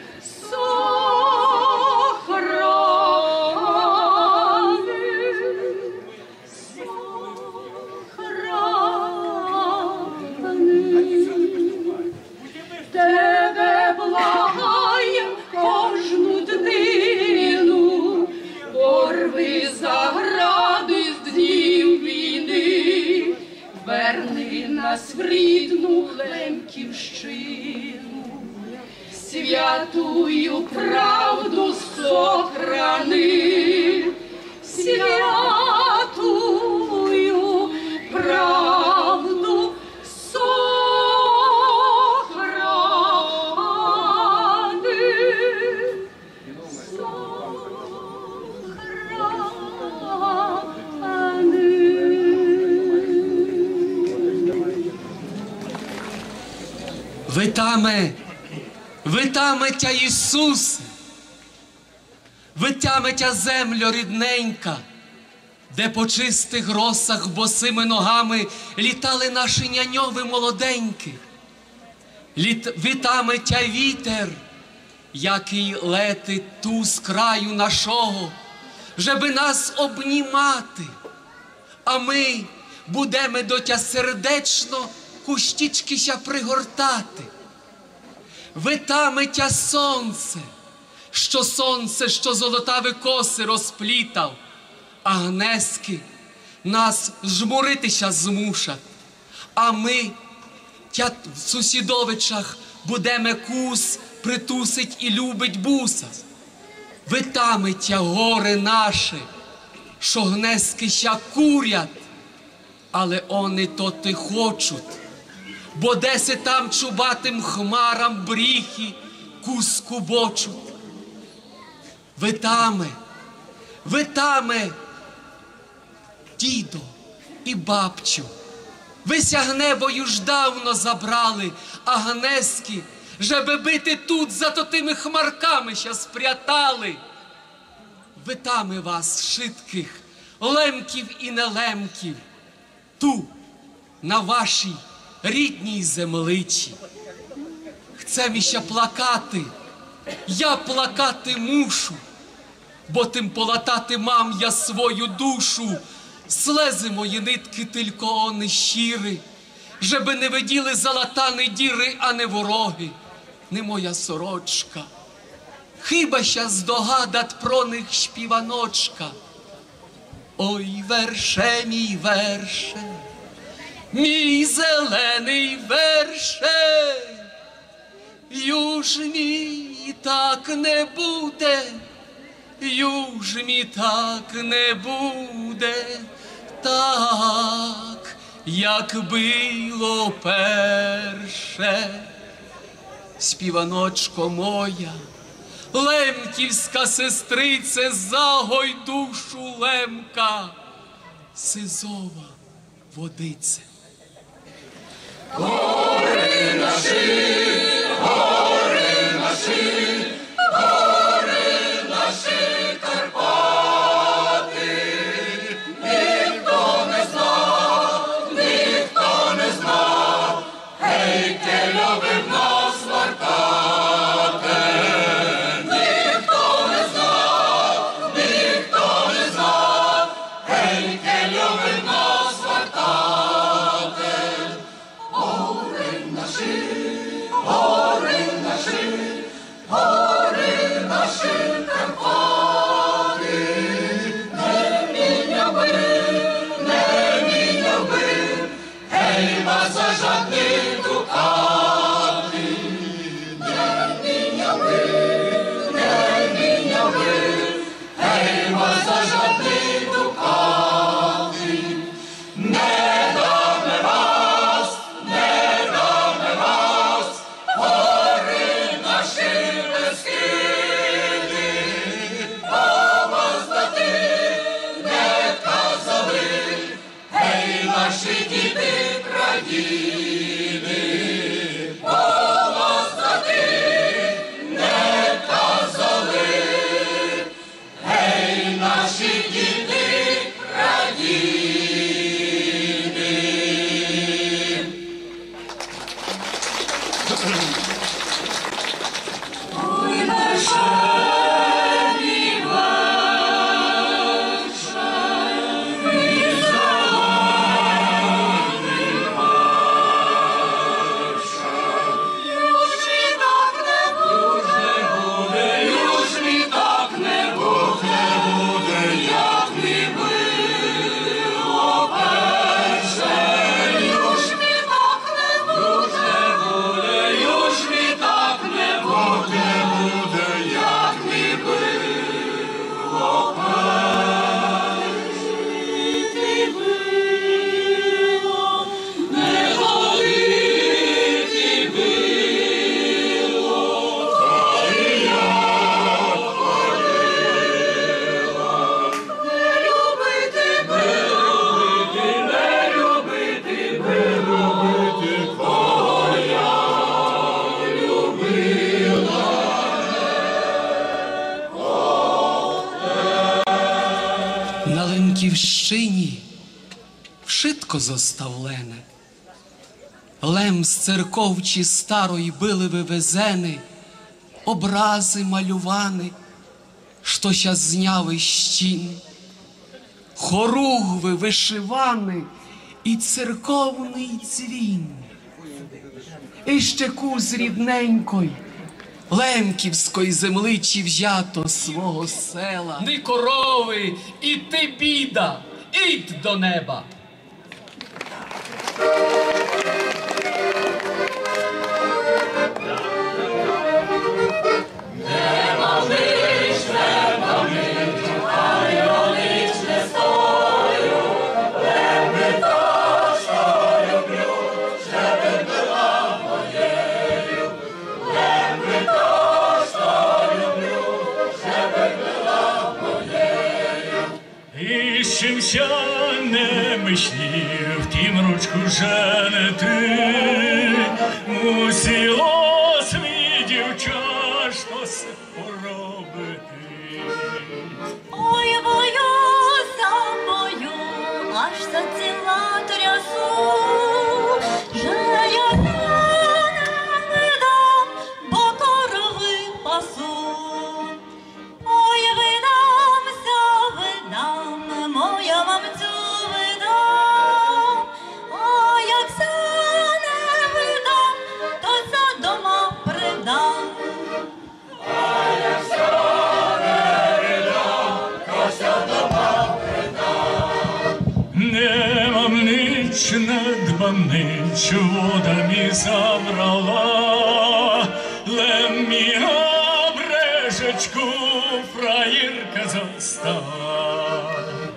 Тебе благаєм кожну днину, порви загради з днів війни, верни нас в рідну Лемківщину, святую правду сохрани, святую правду Витаметя Ісусе, витаметя землю рідненька, де по чистих росах босими ногами літали наші няньови молоденькі. Витаметя вітер, який летить ту з краю нашого, жеби нас обнімати, а ми будемо до тя сердечно кущичкися пригортати. Витаметя сонце, що золотаві коси розплітав, а гнески нас жмуритися змушать, а ми тя в сусідовичах будемо кус притусить і любить буса. Витаметя гори наші, що гнески ща курять, але вони то ти хочуть, бо деси там чубатим хмарам бріхи куску бочуть. Витаме, дідо і бабчу, ви ся гнебою ж давно забрали, а гнески, жеби бити тут, зато тими хмарками ща спрятали. Витаме вас, шитких, лемків і нелемків, ту, на вашій рідній земличі. Хце мі ще плакати, я плакати мушу, бо тим полатати мам я свою душу. Слези мої нитки тільки они щири, жеби не виділи залатани діри, а не вороги, не моя сорочка. Хіба ща здогадат про них шпіваночка. Ой, верше, мій верше, мій зелений верше, юж мій так не буде, юж мій так не буде, так, як було перше. Співаночко моя, лемківська сестрице, загой душу лемка, сизова водице. Гори наші, гори наші, гори наші Карпати, ніхто не знав, ніхто не знав, гей, ти любив нас вартати. Ніхто не знав, ніхто не знав, гей, ти любив нас вартати. Гори Hejma za żadnych dukati, nerwiniowy, hejma za żadnych dukati. Nie damy was, chory nasi Beskidy, bo was dati nie kazali, hej nasi dіти країни, bo вас дати не казали, гей, наші діти країни. Ой, вершені На Ленківщині вшитко зоставлене, лем з церков чи старої били вивезени, образи малювани, що щас зняли щін, хоругви вишивани і церковний дзвін. І ще куз рідненькой, лемківської земличі взято свого села. Ни корови, і ти біда, ід до неба. Нема миш, а я ніч не стою, лемби то, що люблю, щеби була моєю. Лемби то, що люблю, щеби була моєю. І з чимся не мишні, втім ручку женити, мусило свій дівча, що се поробити. Ой, боюся, аж заціла трясу, же я не видам, бо корови пасу. Ой, видамся, моя мамцю видам, а як се не видам, то за дома придам. А як се не видам, то за дома придам. Не мам ніч, не дбам ніч, вода мі забрала, леміга брежечку фраїрка застала.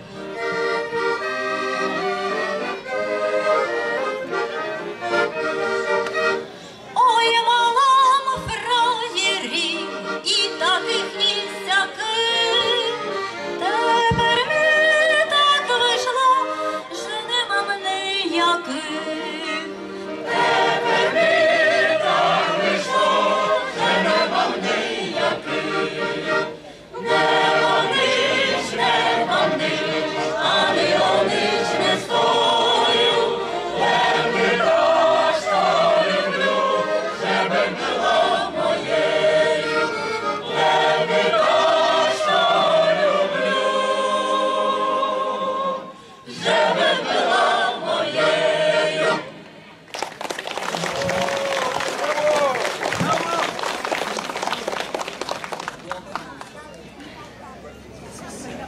Ой, малам фраєрі, і таких ніяких, тепер мені так вийшло, що нема мене ніяких. Тепер мені так вийшло, що нема мене ніяких. Нема ніч, а не онич не стою, лемби то, що люблю, щеби була моєю. Лемби то, що люблю, щеби була моєю.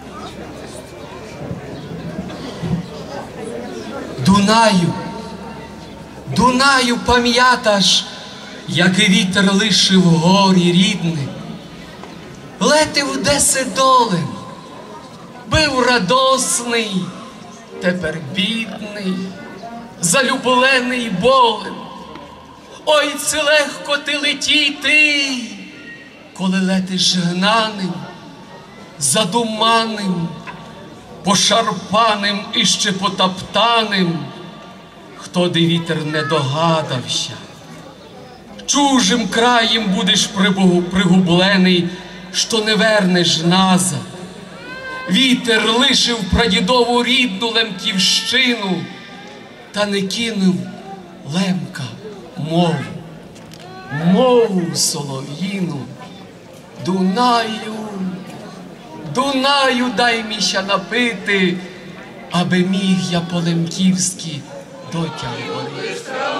Дунаю, Дунаю пам'яташ, який вітер лишив горі рідне, летив деси долем, бив радосний, тепер бідний, залюблений болем. Ой, це легко ти летіти, коли летиш гнаним, задуманим, пошарпаним і ще потоптаним. Хто де вітер не догадався, чужим краєм будеш пригублений, що не вернеш назад. Вітер лишив прадідову рідну Лемківщину, та не кинув Лемка мову, мову солов'їну. Дунаю, Дунаю, дай міся напити, аби міг я по-лемківськи дотягнути.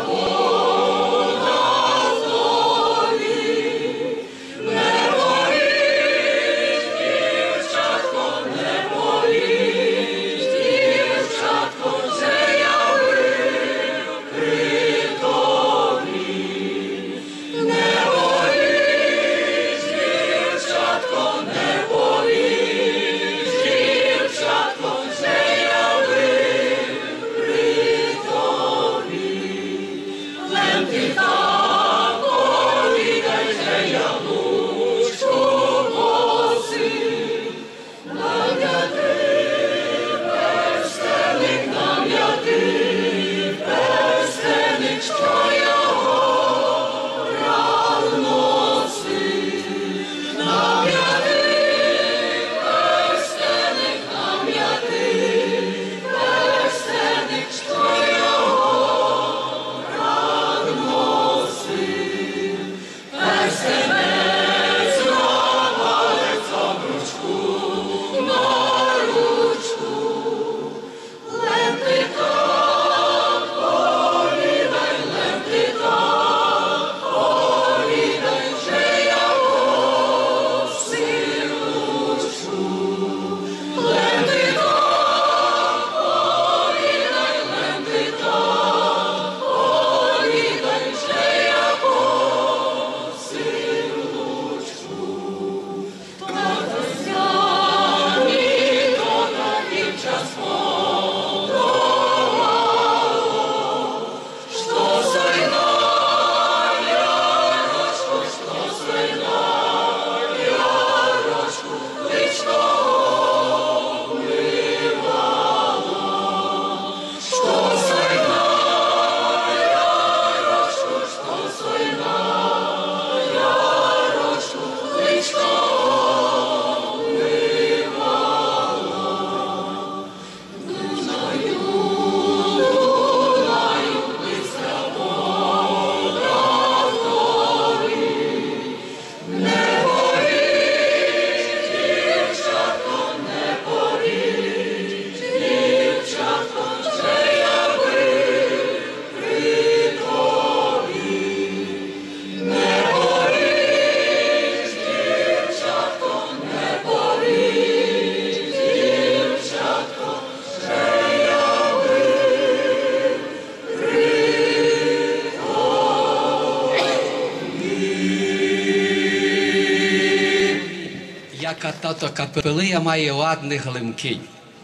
Яка тато капелия має ладних лемкинь.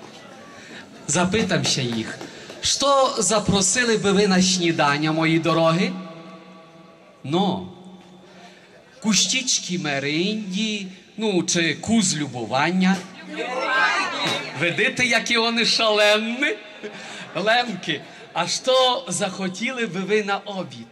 Запитамся їх, що запросили би ви на снідання, мої дороги? Ну, кущички меринді, ну, чи куз любування. Видите, які вони шаленні, лемки. А що захотіли би ви на обід?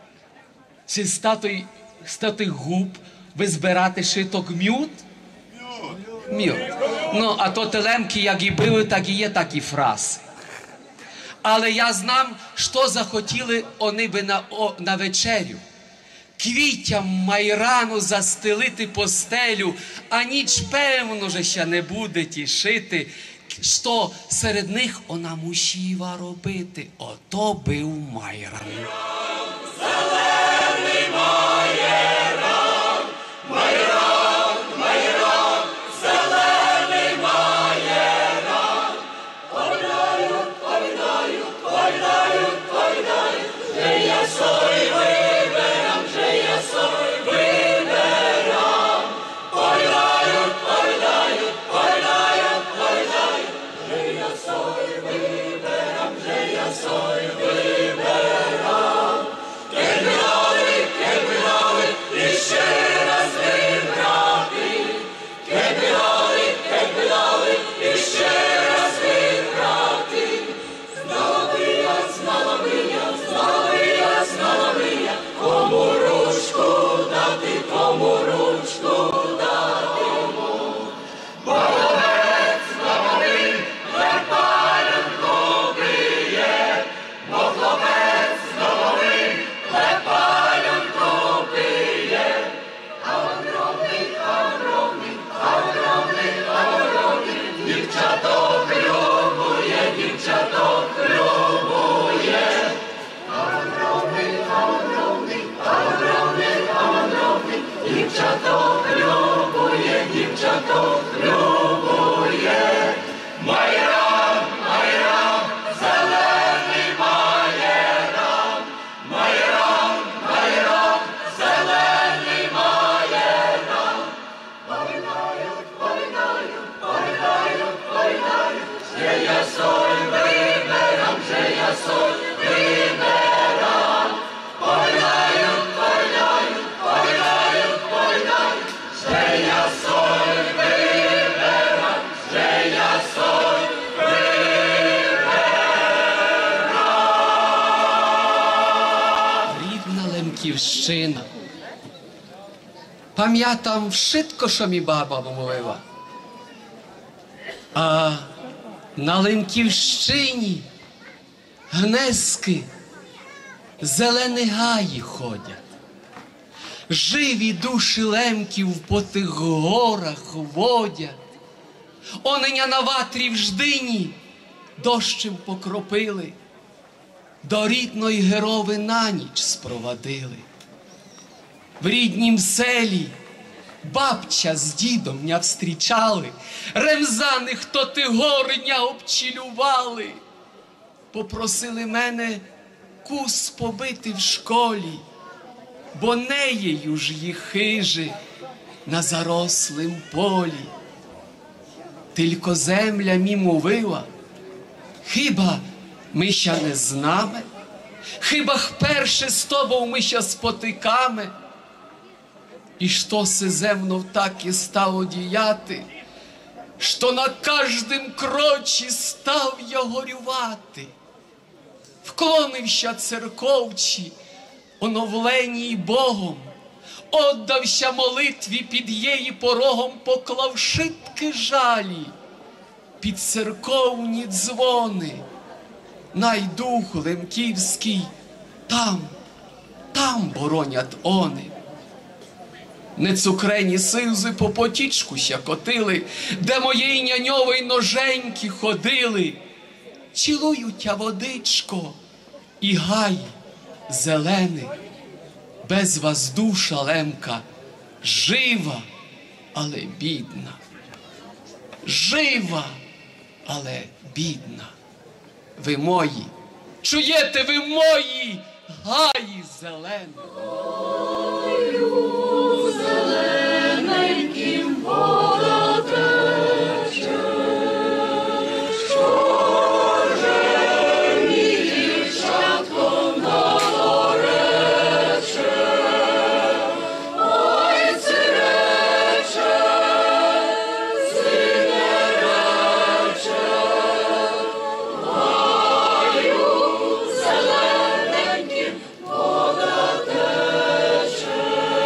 Чи з тих губ ви збирати шиток м'ют? М'ют. Ну, а то телемки, як і били, так і є такі фраси. Але я знам, що захотіли вони би на вечерю. Квітям майрану застелити постелю, а ніч, певно, же ще не буде тішити, що серед них вона мусіла робити. Ото бив майран. Зелений майран, майран, майран, зелений майран. Ой, даю, ой, даю, ой, даю, ой, даю, Лемківщина. Пам'ятам вшитко, що мій баба мовила. А на Лемківщині гнезки, зелені гаї ходять. Живі душі лемків по тих горах водять. Оненя на ватрі в ждині дощем покропили, до рідної герови на ніч спровадили. В ріднім селі бабча з дідом ня встрічали, ремзани, хто ти гореня обчілювали. Попросили мене кус побити в школі, бо неєю ж їх хижи на зарослим полі. Тільки земля мі мовила, хіба ми ще не знаме? Хіба вперше з тобою ми ще спотикаме? І що се земно так і стало діяти, що на кожним крочі став я горювати. Вклонився церковчі, оновленій Богом, отдався молитві під її порогом, поклав шитки жалі під церковні дзвони. Найдух лемківський там боронять они. Нецукрені силзи по потічку ся котили, де моєї няньової ноженьки ходили. Цілую тя, водичко, і гай зелений. Без вас душа лемка жива, але бідна. Жива, але бідна. Ви мої, чуєте, ви мої гаї зелені. Зелененьким вода тече, що же мій дівчатко нарече, ой, цирече, сине рече, гаю зелененьким вода тече.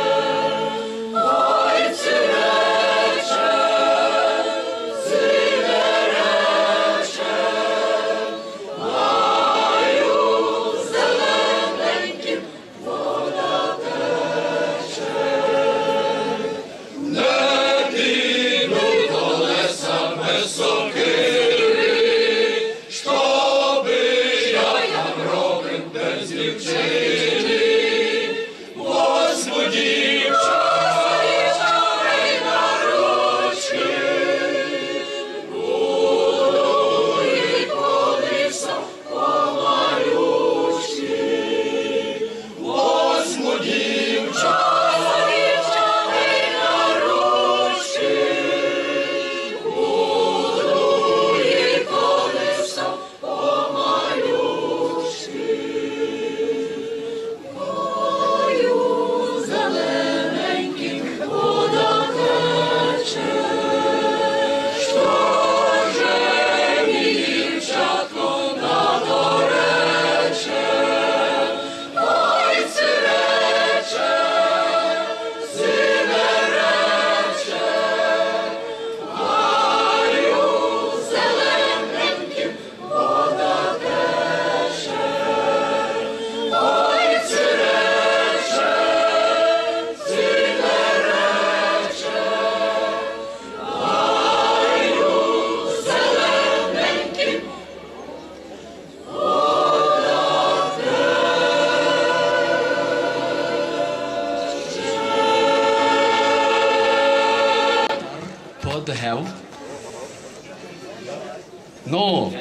Ну,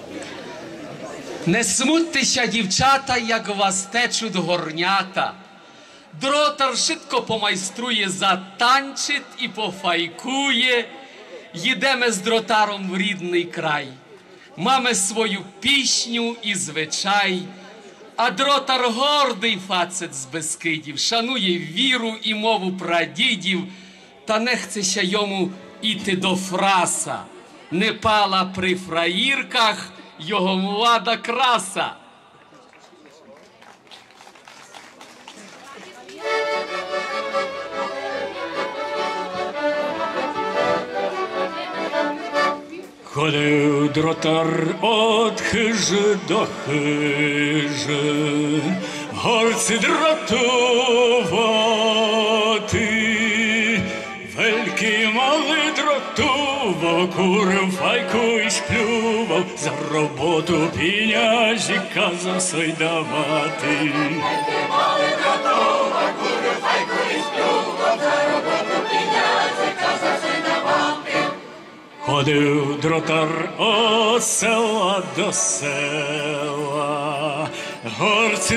не смуттеся, дівчата, як вас течуть горнята. Дротар швидко помайструє, затанчить і пофайкує. Їдемо з дротаром в рідний край. Маме свою пісню і звичай. А дротар гордий фацет з Бескидів, шанує віру і мову прадідів, та не хцеся йому іти до фраса. Не пала при фраїрках його млада краса. Ходив дротар от хижи до хижи, горці дратувати, вельки мали дратував, курив файку і сплював, за роботу пінязі казав сой давати. Вельки мали дратував, курив файку і сплював, за роботу пінязі казав сой давати. Ходив дротар от села до села, горці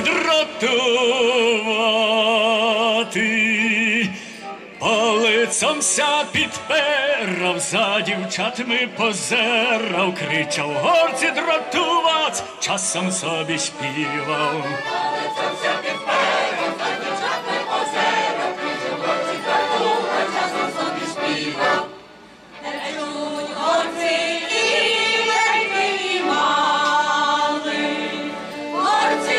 дратувати, палицямся підперав, за дівчатами позерав, кричав горці дратуваць, часом собі співав. Палицямся підперав, за дівчатами позерав, кричав горці дратуваць, часом собі співав. Горці і вельки мали, горці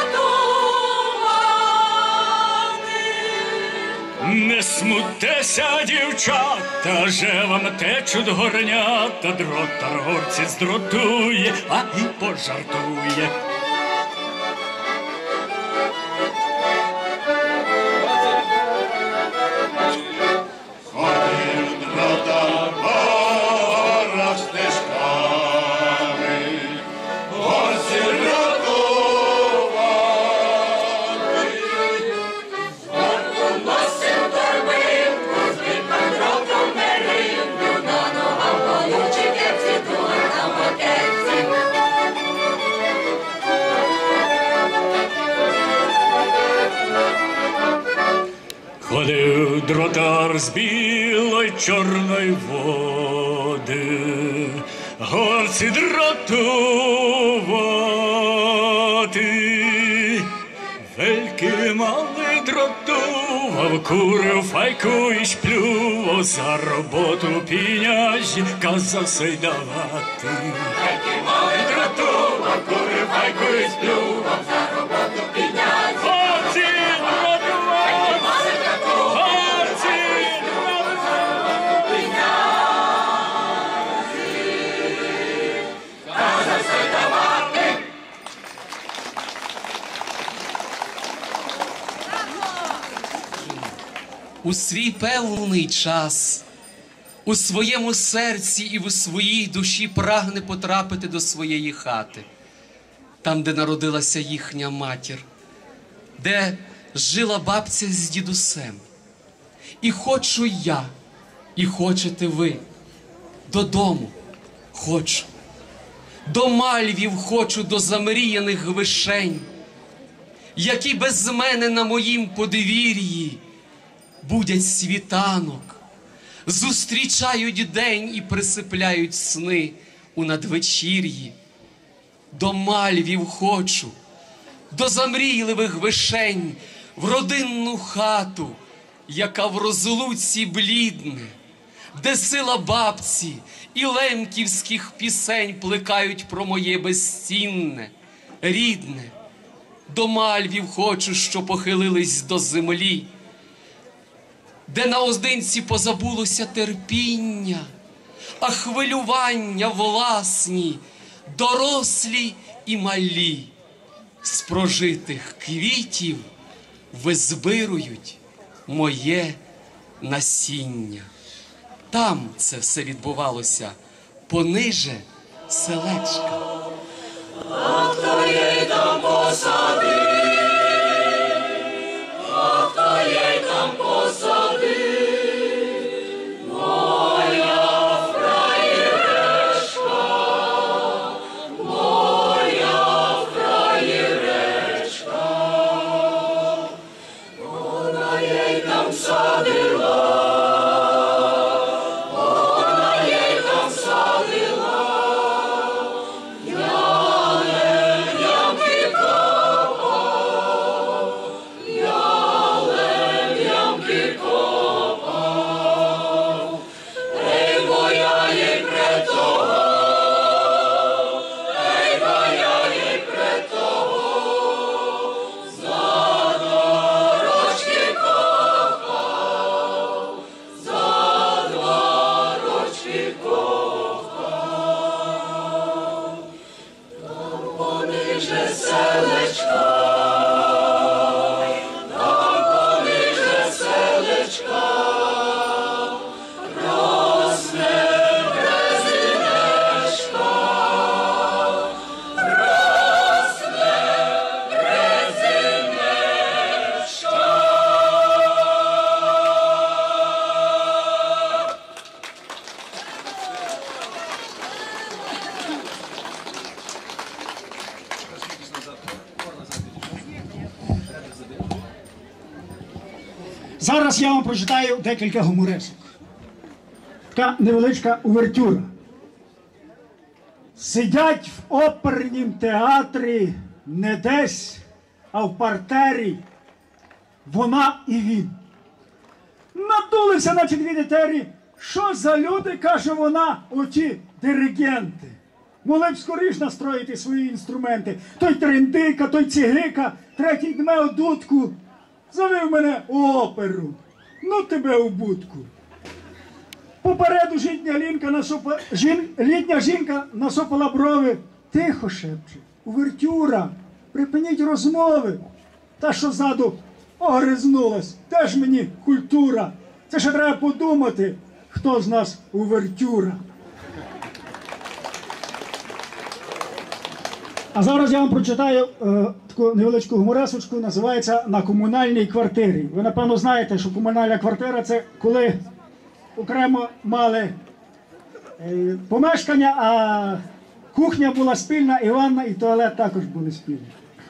дратувати. Не смутеся, дівчата, же вам течуть горнята, дротар горці здротує, а і пожартує. Ходив дротар по горах стежками, горці дратувати. Зверху носив торбинку, звикав дротом меринку, на ногах колючі кепці, друга там пакетці. Ходив дротар з білої чорної води, горці дратувати, вельки мали дратував, курив файку і сплював, за роботу пінязі казав сой давати. Вельки мали дратував, курив файку і сплював, за роботу пінязі. Горці дратувати, горці казав сой давати. У свій певний час, у своєму серці і у своїй душі прагне потрапити до своєї хати, там, де народилася їхня матір, де жила бабця з дідусем. І хочу я, і хочете ви, додому хочу, до мальвів хочу, до замріяних вишень, які без мене на моїм подвір'ї будять світанок, зустрічають день і присипляють сни у надвечір'ї. До мальвів хочу, до замрійливих вишень, в родинну хату, яка в розлуці блідне, де сила бабці і лемківських пісень плекають про моє безцінне, рідне. До мальвів хочу, що похилились до землі, де на оздинці позабулося терпіння, а хвилювання власні, дорослі і малі, з прожитих квітів визбирують моє насіння. Там це все відбувалося, пониже селечка. А хто їй там посадив, а хто їй там посадив, моя фраєречка, моя фраєречка, вона їй там садила, вона їй там садила, я не поміж веселечка, там поміж веселечка, росне брезинечка, росне брезинечка. Зараз я вам прочитаю декілька гуморесок. Така невеличка увертюра. Сидять в опернім театрі не десь, а в партері вона і він. Надулися, наче дві детері. Що за люди, каже вона, оті диригенти. Могли б скоріш настроїти свої інструменти. Той трендика, той цигика, третій дме у дудку. Завив мене у оперу. Ну тебе у будку. Попереду літня жінка насопила брови. Тихо шепче. Увертюра. Припиніть розмови. Та що ззаду огризнулась. Теж мені культура. Це ще треба подумати, хто з нас увертюра. А зараз я вам прочитаю таку невеличку гуморесочку, називається «На комунальній квартирі». Ви, напевно, знаєте, що комунальна квартира – це коли окремо мали помешкання, а кухня була спільна, і ванна, і туалет також були спільні.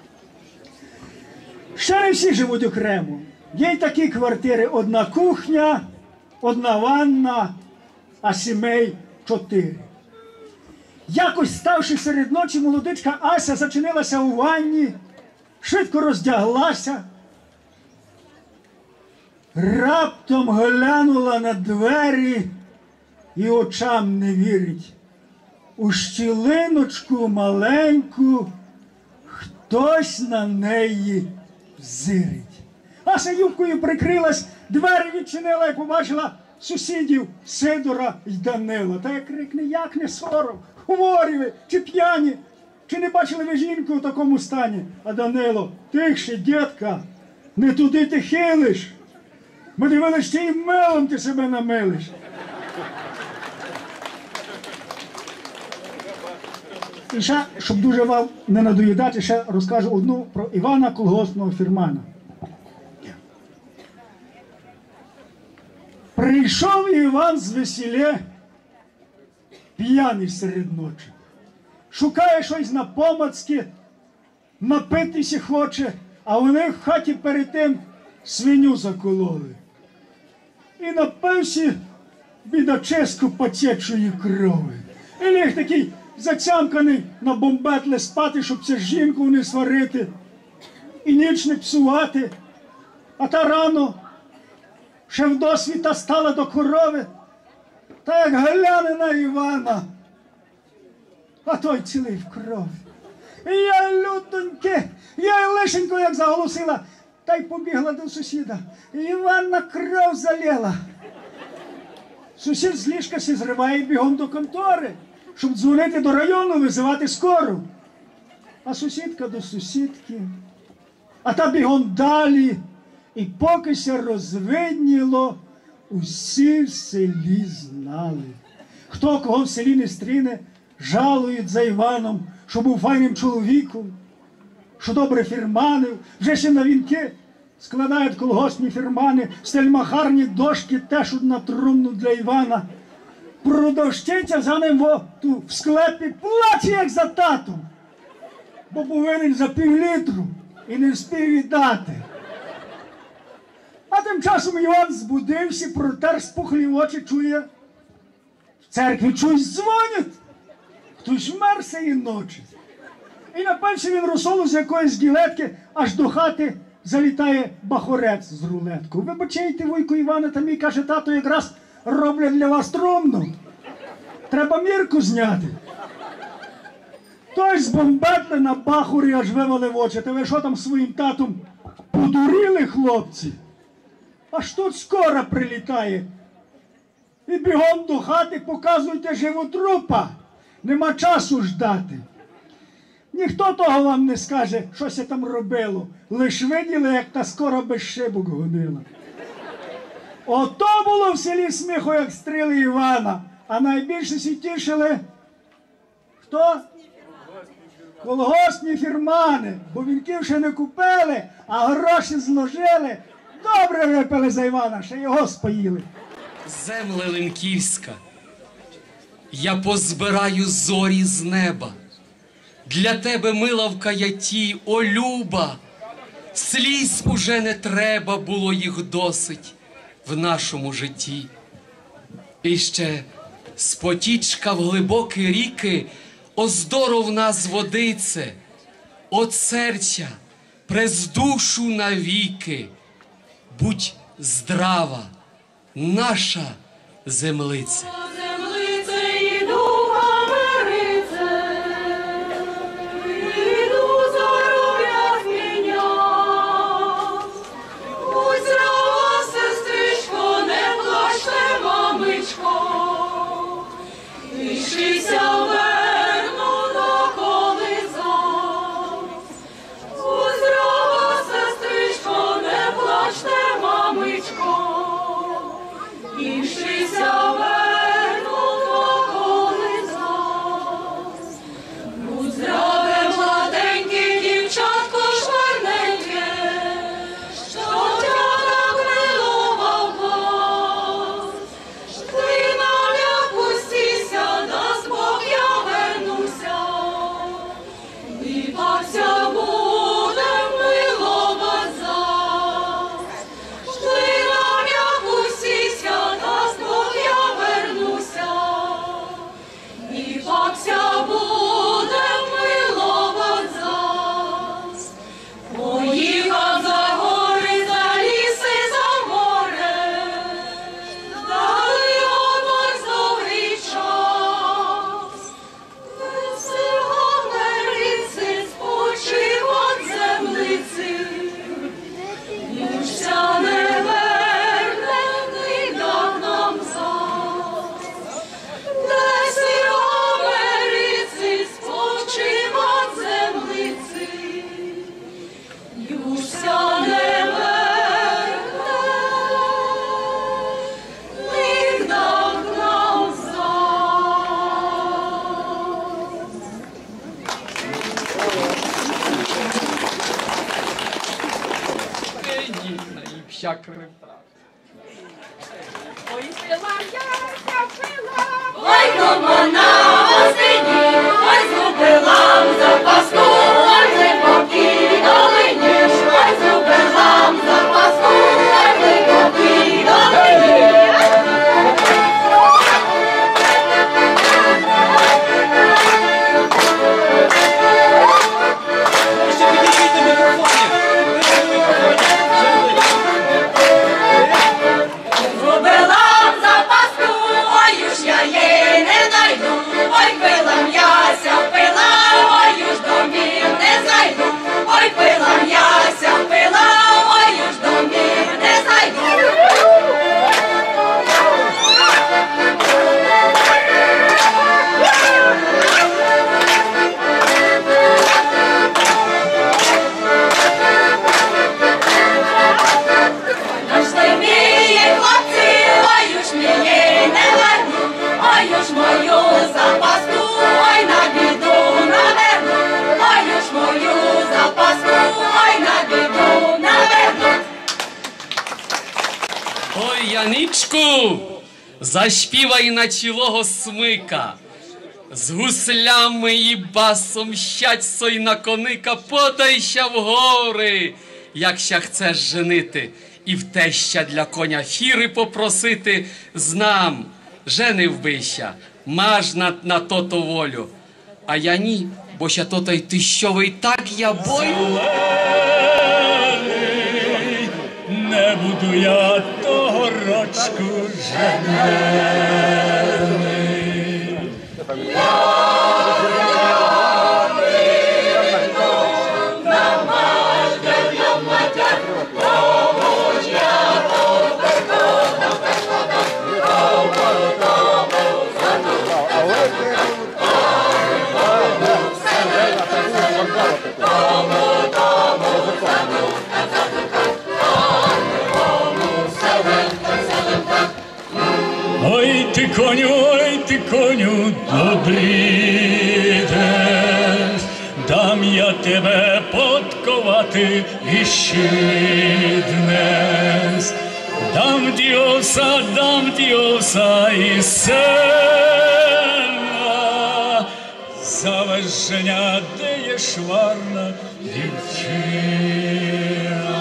Ще не всі живуть окремо. Є й такі квартири: одна кухня, одна ванна, а сімей 4. Якось, ставши серед ночі, молодичка Ася зачинилася у ванні, швидко роздяглася, раптом глянула на двері і очам не вірить. У щілиночку маленьку хтось на неї зирить. Ася юбкою прикрилась, двері відчинила і побачила сусідів Сидора й Данила. Та як крикне: як не сором? Хворі ви, чи п'яні, чи не бачили ви жінку в такому стані? А Данило: тихше, дітка, не туди ти хилиш. Ми дивились, ще й мелом ти себе намилиш. І ще, щоб дуже вам не надоїдати, ще розкажу одну про Івана колгоспного фірмана. Прийшов Іван з весілля, п'яний серед ночі. Шукає щось на помацки, напитися хоче, а вони в хаті перед тим свиню закололи. І напився бідачиську пацячої крови. І ліг такий зацямканий на бомбетле спати, щоб це жінку не сварити і ніч не псувати. А та рано ще вдосвіта стала до корови, та як гляне на Івана, а той цілий в крові. І я, лютоньки, я лишенько як заголосила, та й побігла до сусіда. Іванна кров залила. Сусід з ліжка сі зриває бігом до контори, щоб дзвонити до району, визивати скору. А сусідка до сусідки, а та бігом далі. І покися розвидніло, усі в селі знали. Хто кого в селі не стріне, жалують за Іваном, що був файним чоловіком, що добре фірманив, вже ще на вінки складають колгоспні фірмани, стельмахарні дошки тешуть на трумну для Івана. Продавщиця за ним в склепі плаче, як за татом, бо повинен за півлітру і не встиг віддати. А тим часом Іван збудився, протер спухлі очі, чує: в церкві чусь дзвонять, хтось вмер сеї ночі. І напився він розсолу з якоїсь гілетки, аж до хати залітає бахорець з рулеткою. Вибачайте, вуйку Іване, та мій, каже, тато якраз роблять для вас трумну. Треба мірку зняти. Той збомбетли на бахурі, аж вивалив очі. Та ви що там своїм татом подуріли, хлопці? Аж тут скоро прилітає. І бігом до хати показуйте животрупа. Нема часу ждати. Ніхто того вам не скаже, що це там робило. Лиш виділи, як та скоро без шибок гонила. Ото було в селі сміху, як стріли Івана. А найбільше всі тішили хто? Колгоспні фірмани. Бо вінків ще не купили, а гроші зложили. Добре випили за Івана, ще його споїли. Земле Ленківська, я позбираю зорі з неба. Для тебе, мила в каяті, о люба, сліз уже не треба, було їх досить в нашому житті. І ще з потічка в глибокі ріки оздоров нас водице, от серця през душу навіки. Будь здрава, наша землице. Ой, комана, осені, ой, згубила запаску, ой, глибокій долині, ой, згубила запаску, ой, глибокій долині. Яничку, заспівай на цілого смика, з гуслями і басом щать сой на коника, подайся в гори, якся chcеш женити, і в теща для коня фіри попросити, знам, женив бися, маж на то волю, а я ні, бо ще то той тищовий так я бою. Не буду я того рочку женений. прийдеш, дам я тебе подковати і щитнес. Дам діоса і сена, завезення, де є шварна дівчина.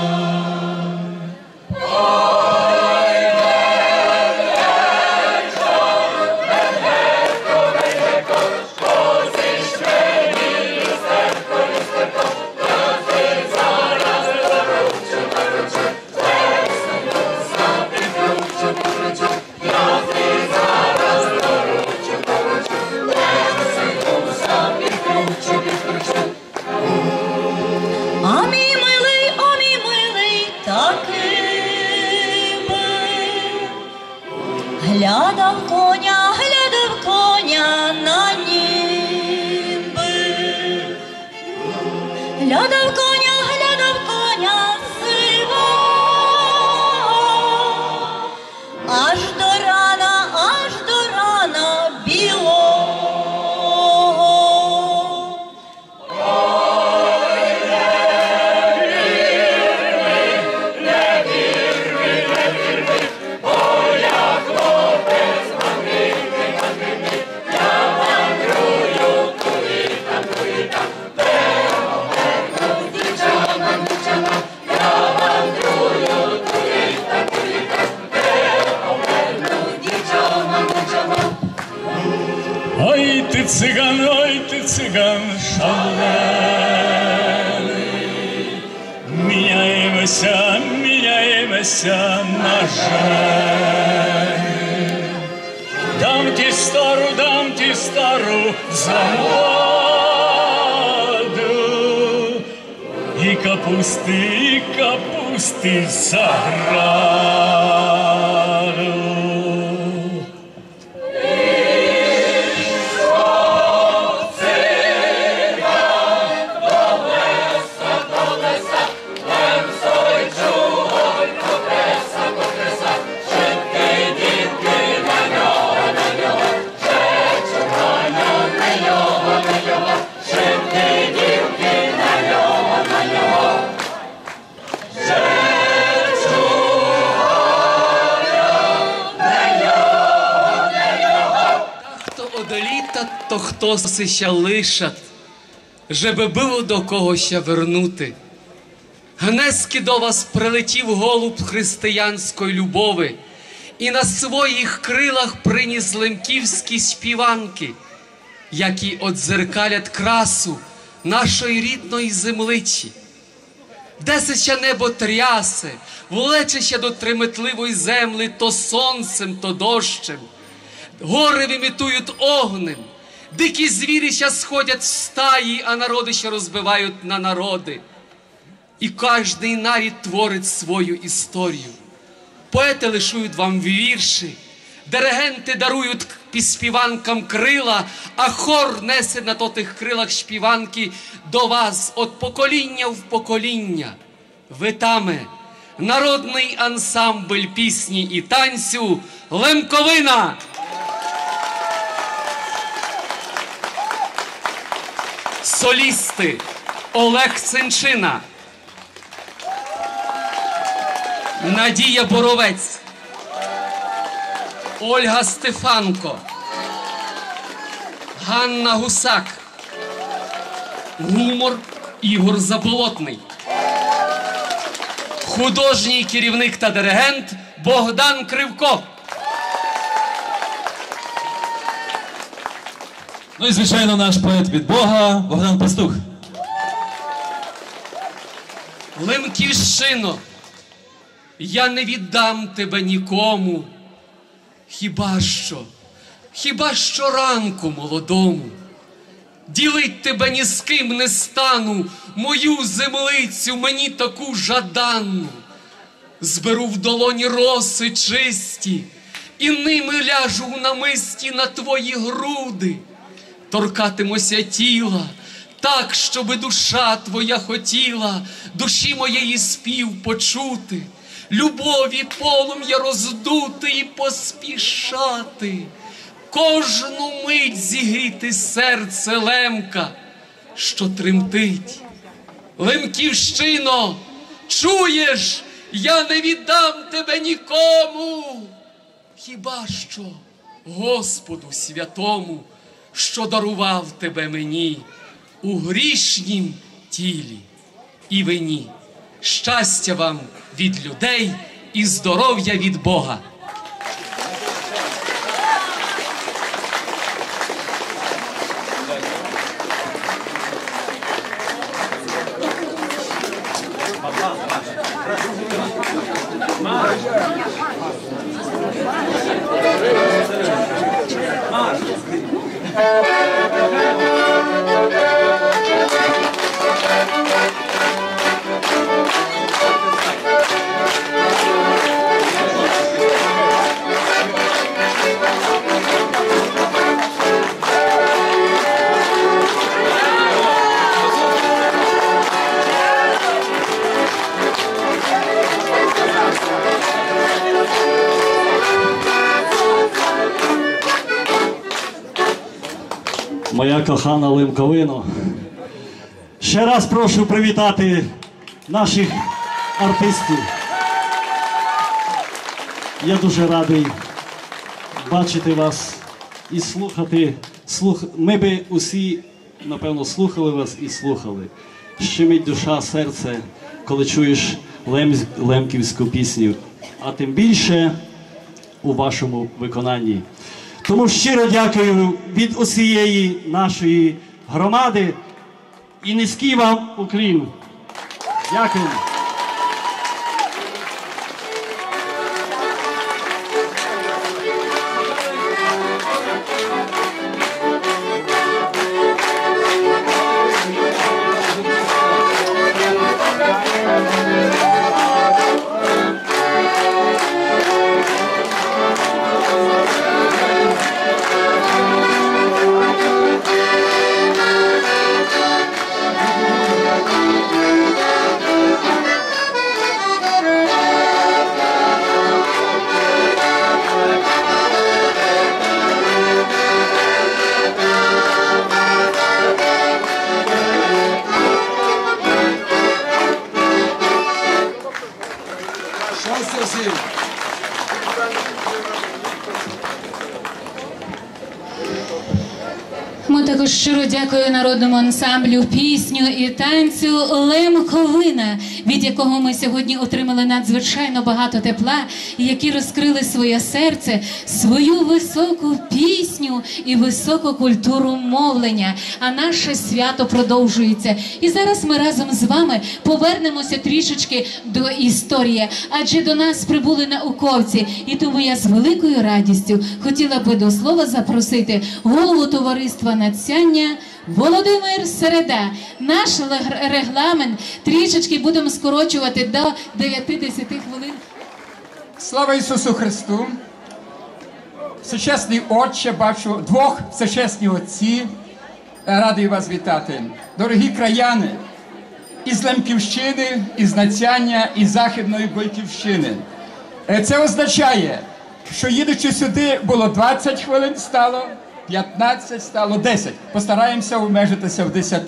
А мій милий, такий би. Глядав коня на ніби. Глядав коня сивого, аж до рана білого. Ой ти циган шалений, міняємося на жаль. Дам ті стару за младу, і капусти за граду. То хто ще лишат, жеби було до кого ще вернути. Гнески до вас прилетів голуб християнської любови і на своїх крилах приніс лемківські співанки, які одзеркалять красу нашої рідної земличі. Десяча небо трясе, влечеще до тремтливої землі то сонцем, то дощем. Гори вимітують огнем, дикі звірища сходять в стаї, а народища розбивають на народи. І кожний нарід творить свою історію. Поети лишують вам вірші, диригенти дарують співанкам крила, а хор несе на тих крилах співанки до вас от покоління в покоління. Витаме народний ансамбль пісні і танцю «Лемковина». Солісти Олег Сенчина, Надія Боровець, Ольга Стефанко, Ганна Гусак, гумор Ігор Заболотний, художній керівник та диригент Богдан Кривко. Ну і, звичайно, наш поет від Бога Богдан Пастух. Лемківщино, я не віддам тебе нікому, хіба що ранку молодому. Ділить тебе ні з ким не стану, мою землицю мені таку жаданну. Зберу в долоні роси чисті, і ними ляжу в намисті на твої груди. Торкатимуся тіла, так, щоби душа твоя хотіла, душі моєї спів почути, любові полум'я роздути і поспішати. кожну мить зігріти серце лемка, що тремтить. Лемківщино, чуєш, я не віддам тебе нікому, хіба що Господу святому, що дарував тебе мені у грішнім тілі і вині. Щастя вам від людей і здоров'я від Бога. Моя кохана Лемковино, ще раз прошу привітати наших артистів. Я дуже радий бачити вас і слухати. Ми би усі, напевно, слухали вас і слухали. Щемить душа, серце, коли чуєш лемківську пісню, а тим більше у вашому виконанні. Тому щиро дякую від усієї нашої громади і низький вам уклін. Дякую. Ми також щиро дякую народному ансамблю пісню і танцю «Лемковина», від якого ми сьогодні отримали надзвичайно багато тепла, і які розкрили своє серце, свою високу пісню і високу культуру мовлення. А наше свято продовжується. І зараз ми разом з вами повернемося трішечки до історії, адже до нас прибули науковці. І тому я з великою радістю хотіла би до слова запросити голову товариства «Надсяння» Володимир Середа. Наш регламент трішечки будемо скорочувати до 9-10 хвилин. Слава Ісусу Христу! Всечесний Отче, бачу двох всечесні отці. Радий вас вітати. Дорогі краяни, із Лемківщини, із Надсяння, із Західної Бойківщини. Це означає, що їдучи сюди було 20 хвилин, стало 15, стало 10. Постараємося обмежитися в 10.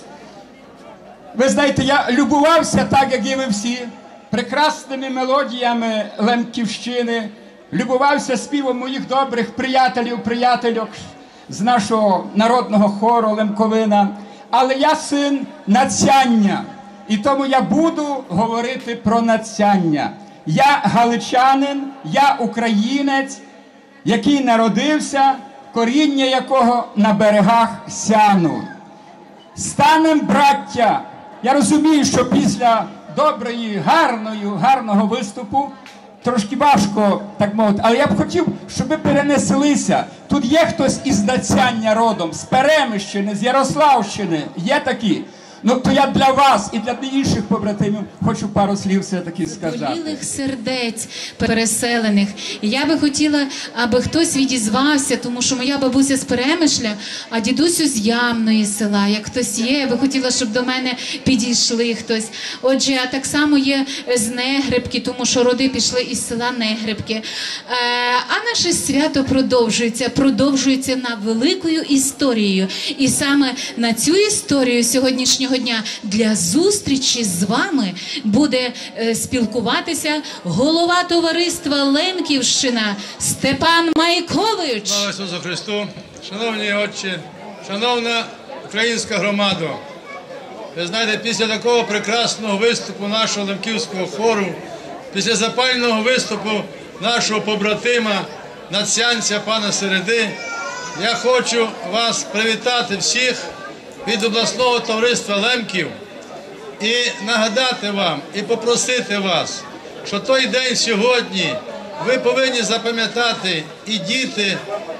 Ви знаєте, я любувався, так як і ви всі, прекрасними мелодіями Лемківщини, любувався співом моїх добрих приятельок з нашого народного хору Лемковина. Але я син Надсяння, і тому я буду говорити про Надсяння. Я галичанин, я українець, який народився, коріння якого на берегах Сяну. Станем, браття, я розумію, що після гарного виступу трошки важко, так мовити, але я б хотів, щоб ви перенеслися. Тут є хтось із Надсяння родом, з Перемищини, з Ярославщини, є такі. Ну, то я для вас і для інших побратимів хочу пару слів все-таки сказати. Болілих сердець переселених. Я би хотіла, аби хтось відізвався, тому що моя бабуся з Перемишля, а дідусю з Ямної села. Як хтось є, я би хотіла, щоб до мене підійшли хтось. Отже, а так само є з Негребки, тому що роди пішли із села Негребки. А наше свято продовжується на великою історією. І саме на цю історію сьогоднішнього дня для зустрічі з вами буде спілкуватися голова товариства Лемківщина Степан Майкович. Слава Ісусу Христу! Шановні отче, шановна українська громада, ви знаєте, після такого прекрасного виступу нашого Лемківського хору, після запального виступу нашого побратима, надсянця пана Середи, я хочу вас привітати всіх від обласного товариства Лемків і нагадати вам, і попросити вас, що той день сьогодні ви повинні запам'ятати, і діти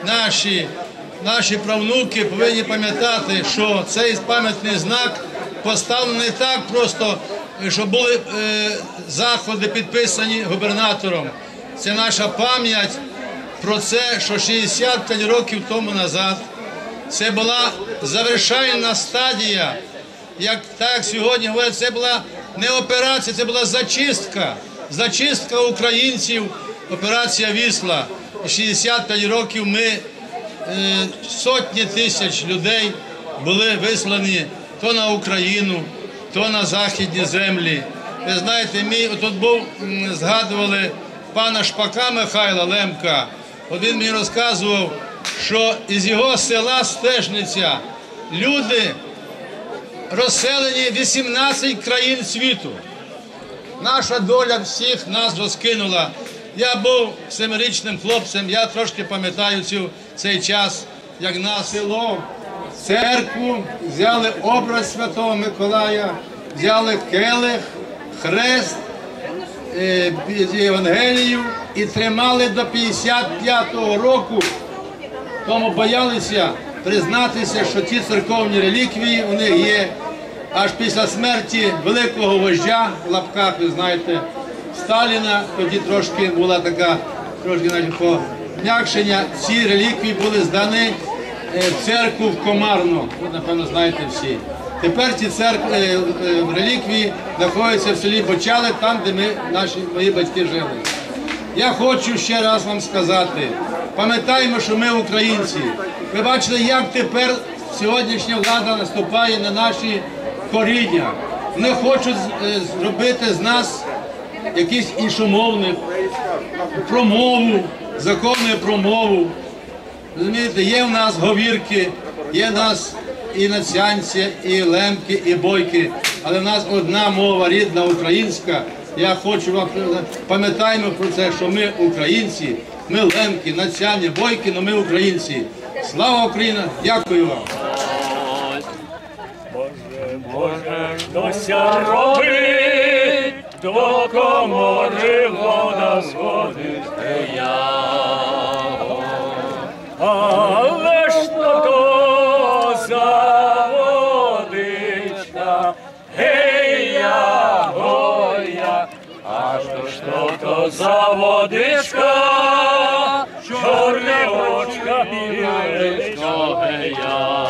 наші правнуки повинні пам'ятати, що цей пам'ятний знак поставлений так просто, що були заходи підписані губернатором. Це наша пам'ять про це, що 65 років тому назад це була завершальна стадія, так як сьогодні говорять, це була не операція, це була зачистка українців, операція «Вісла». 65 років ми, сотні тисяч людей були вислані то на Україну, то на західні землі. Ви знаєте, тут згадували пана Шпака Михайла Лемка. От він мені розказував, що із його села Стежниця люди розселені 18 країн світу. Наша доля всіх нас розкинула. Я був 7-річним хлопцем, я трошки пам'ятаю цей час, як на село, церкву, взяли образ Святого Миколая, взяли келих, хрест, Євангелію і тримали до 55-го року. Тому боялися признатися, що ті церковні реліквії у них є. Аж після смерті великого вождя, в лапках, ви знаєте, Сталіна, тоді трошки була така, пом'якшення, ці реліквії були здані в церкву в Комарно, ви, напевно, знаєте всі. Тепер ці реліквії знаходяться в селі Бочали, там, де мої батьки жили. Я хочу ще раз вам сказати, пам'ятаємо, що ми українці. Ви бачили, як тепер сьогоднішня влада наступає на наші коріння. Вони хочуть зробити з нас якісь іншомовних, промову, закони про мову. Розумієте, є в нас говірки, є в нас і надсянці, і лемки, і бойки, але в нас одна мова рідна, українська. Я хочу вам пам'ятаємо про це, що ми українці, ми лемки, надсяні, бойки, але ми українці. Слава Україні! Дякую вам! Боже, хтося робить, до комори вода сходить я. Але ж то за водичка, гей-я, гоя, аж то за водичка, чорне очка, білечко, гей-я.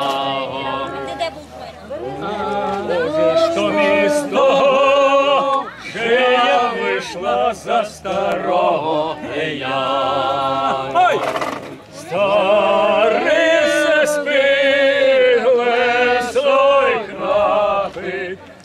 Що місто, що я вийшла за старого я. Старий се спигле, сой крапи,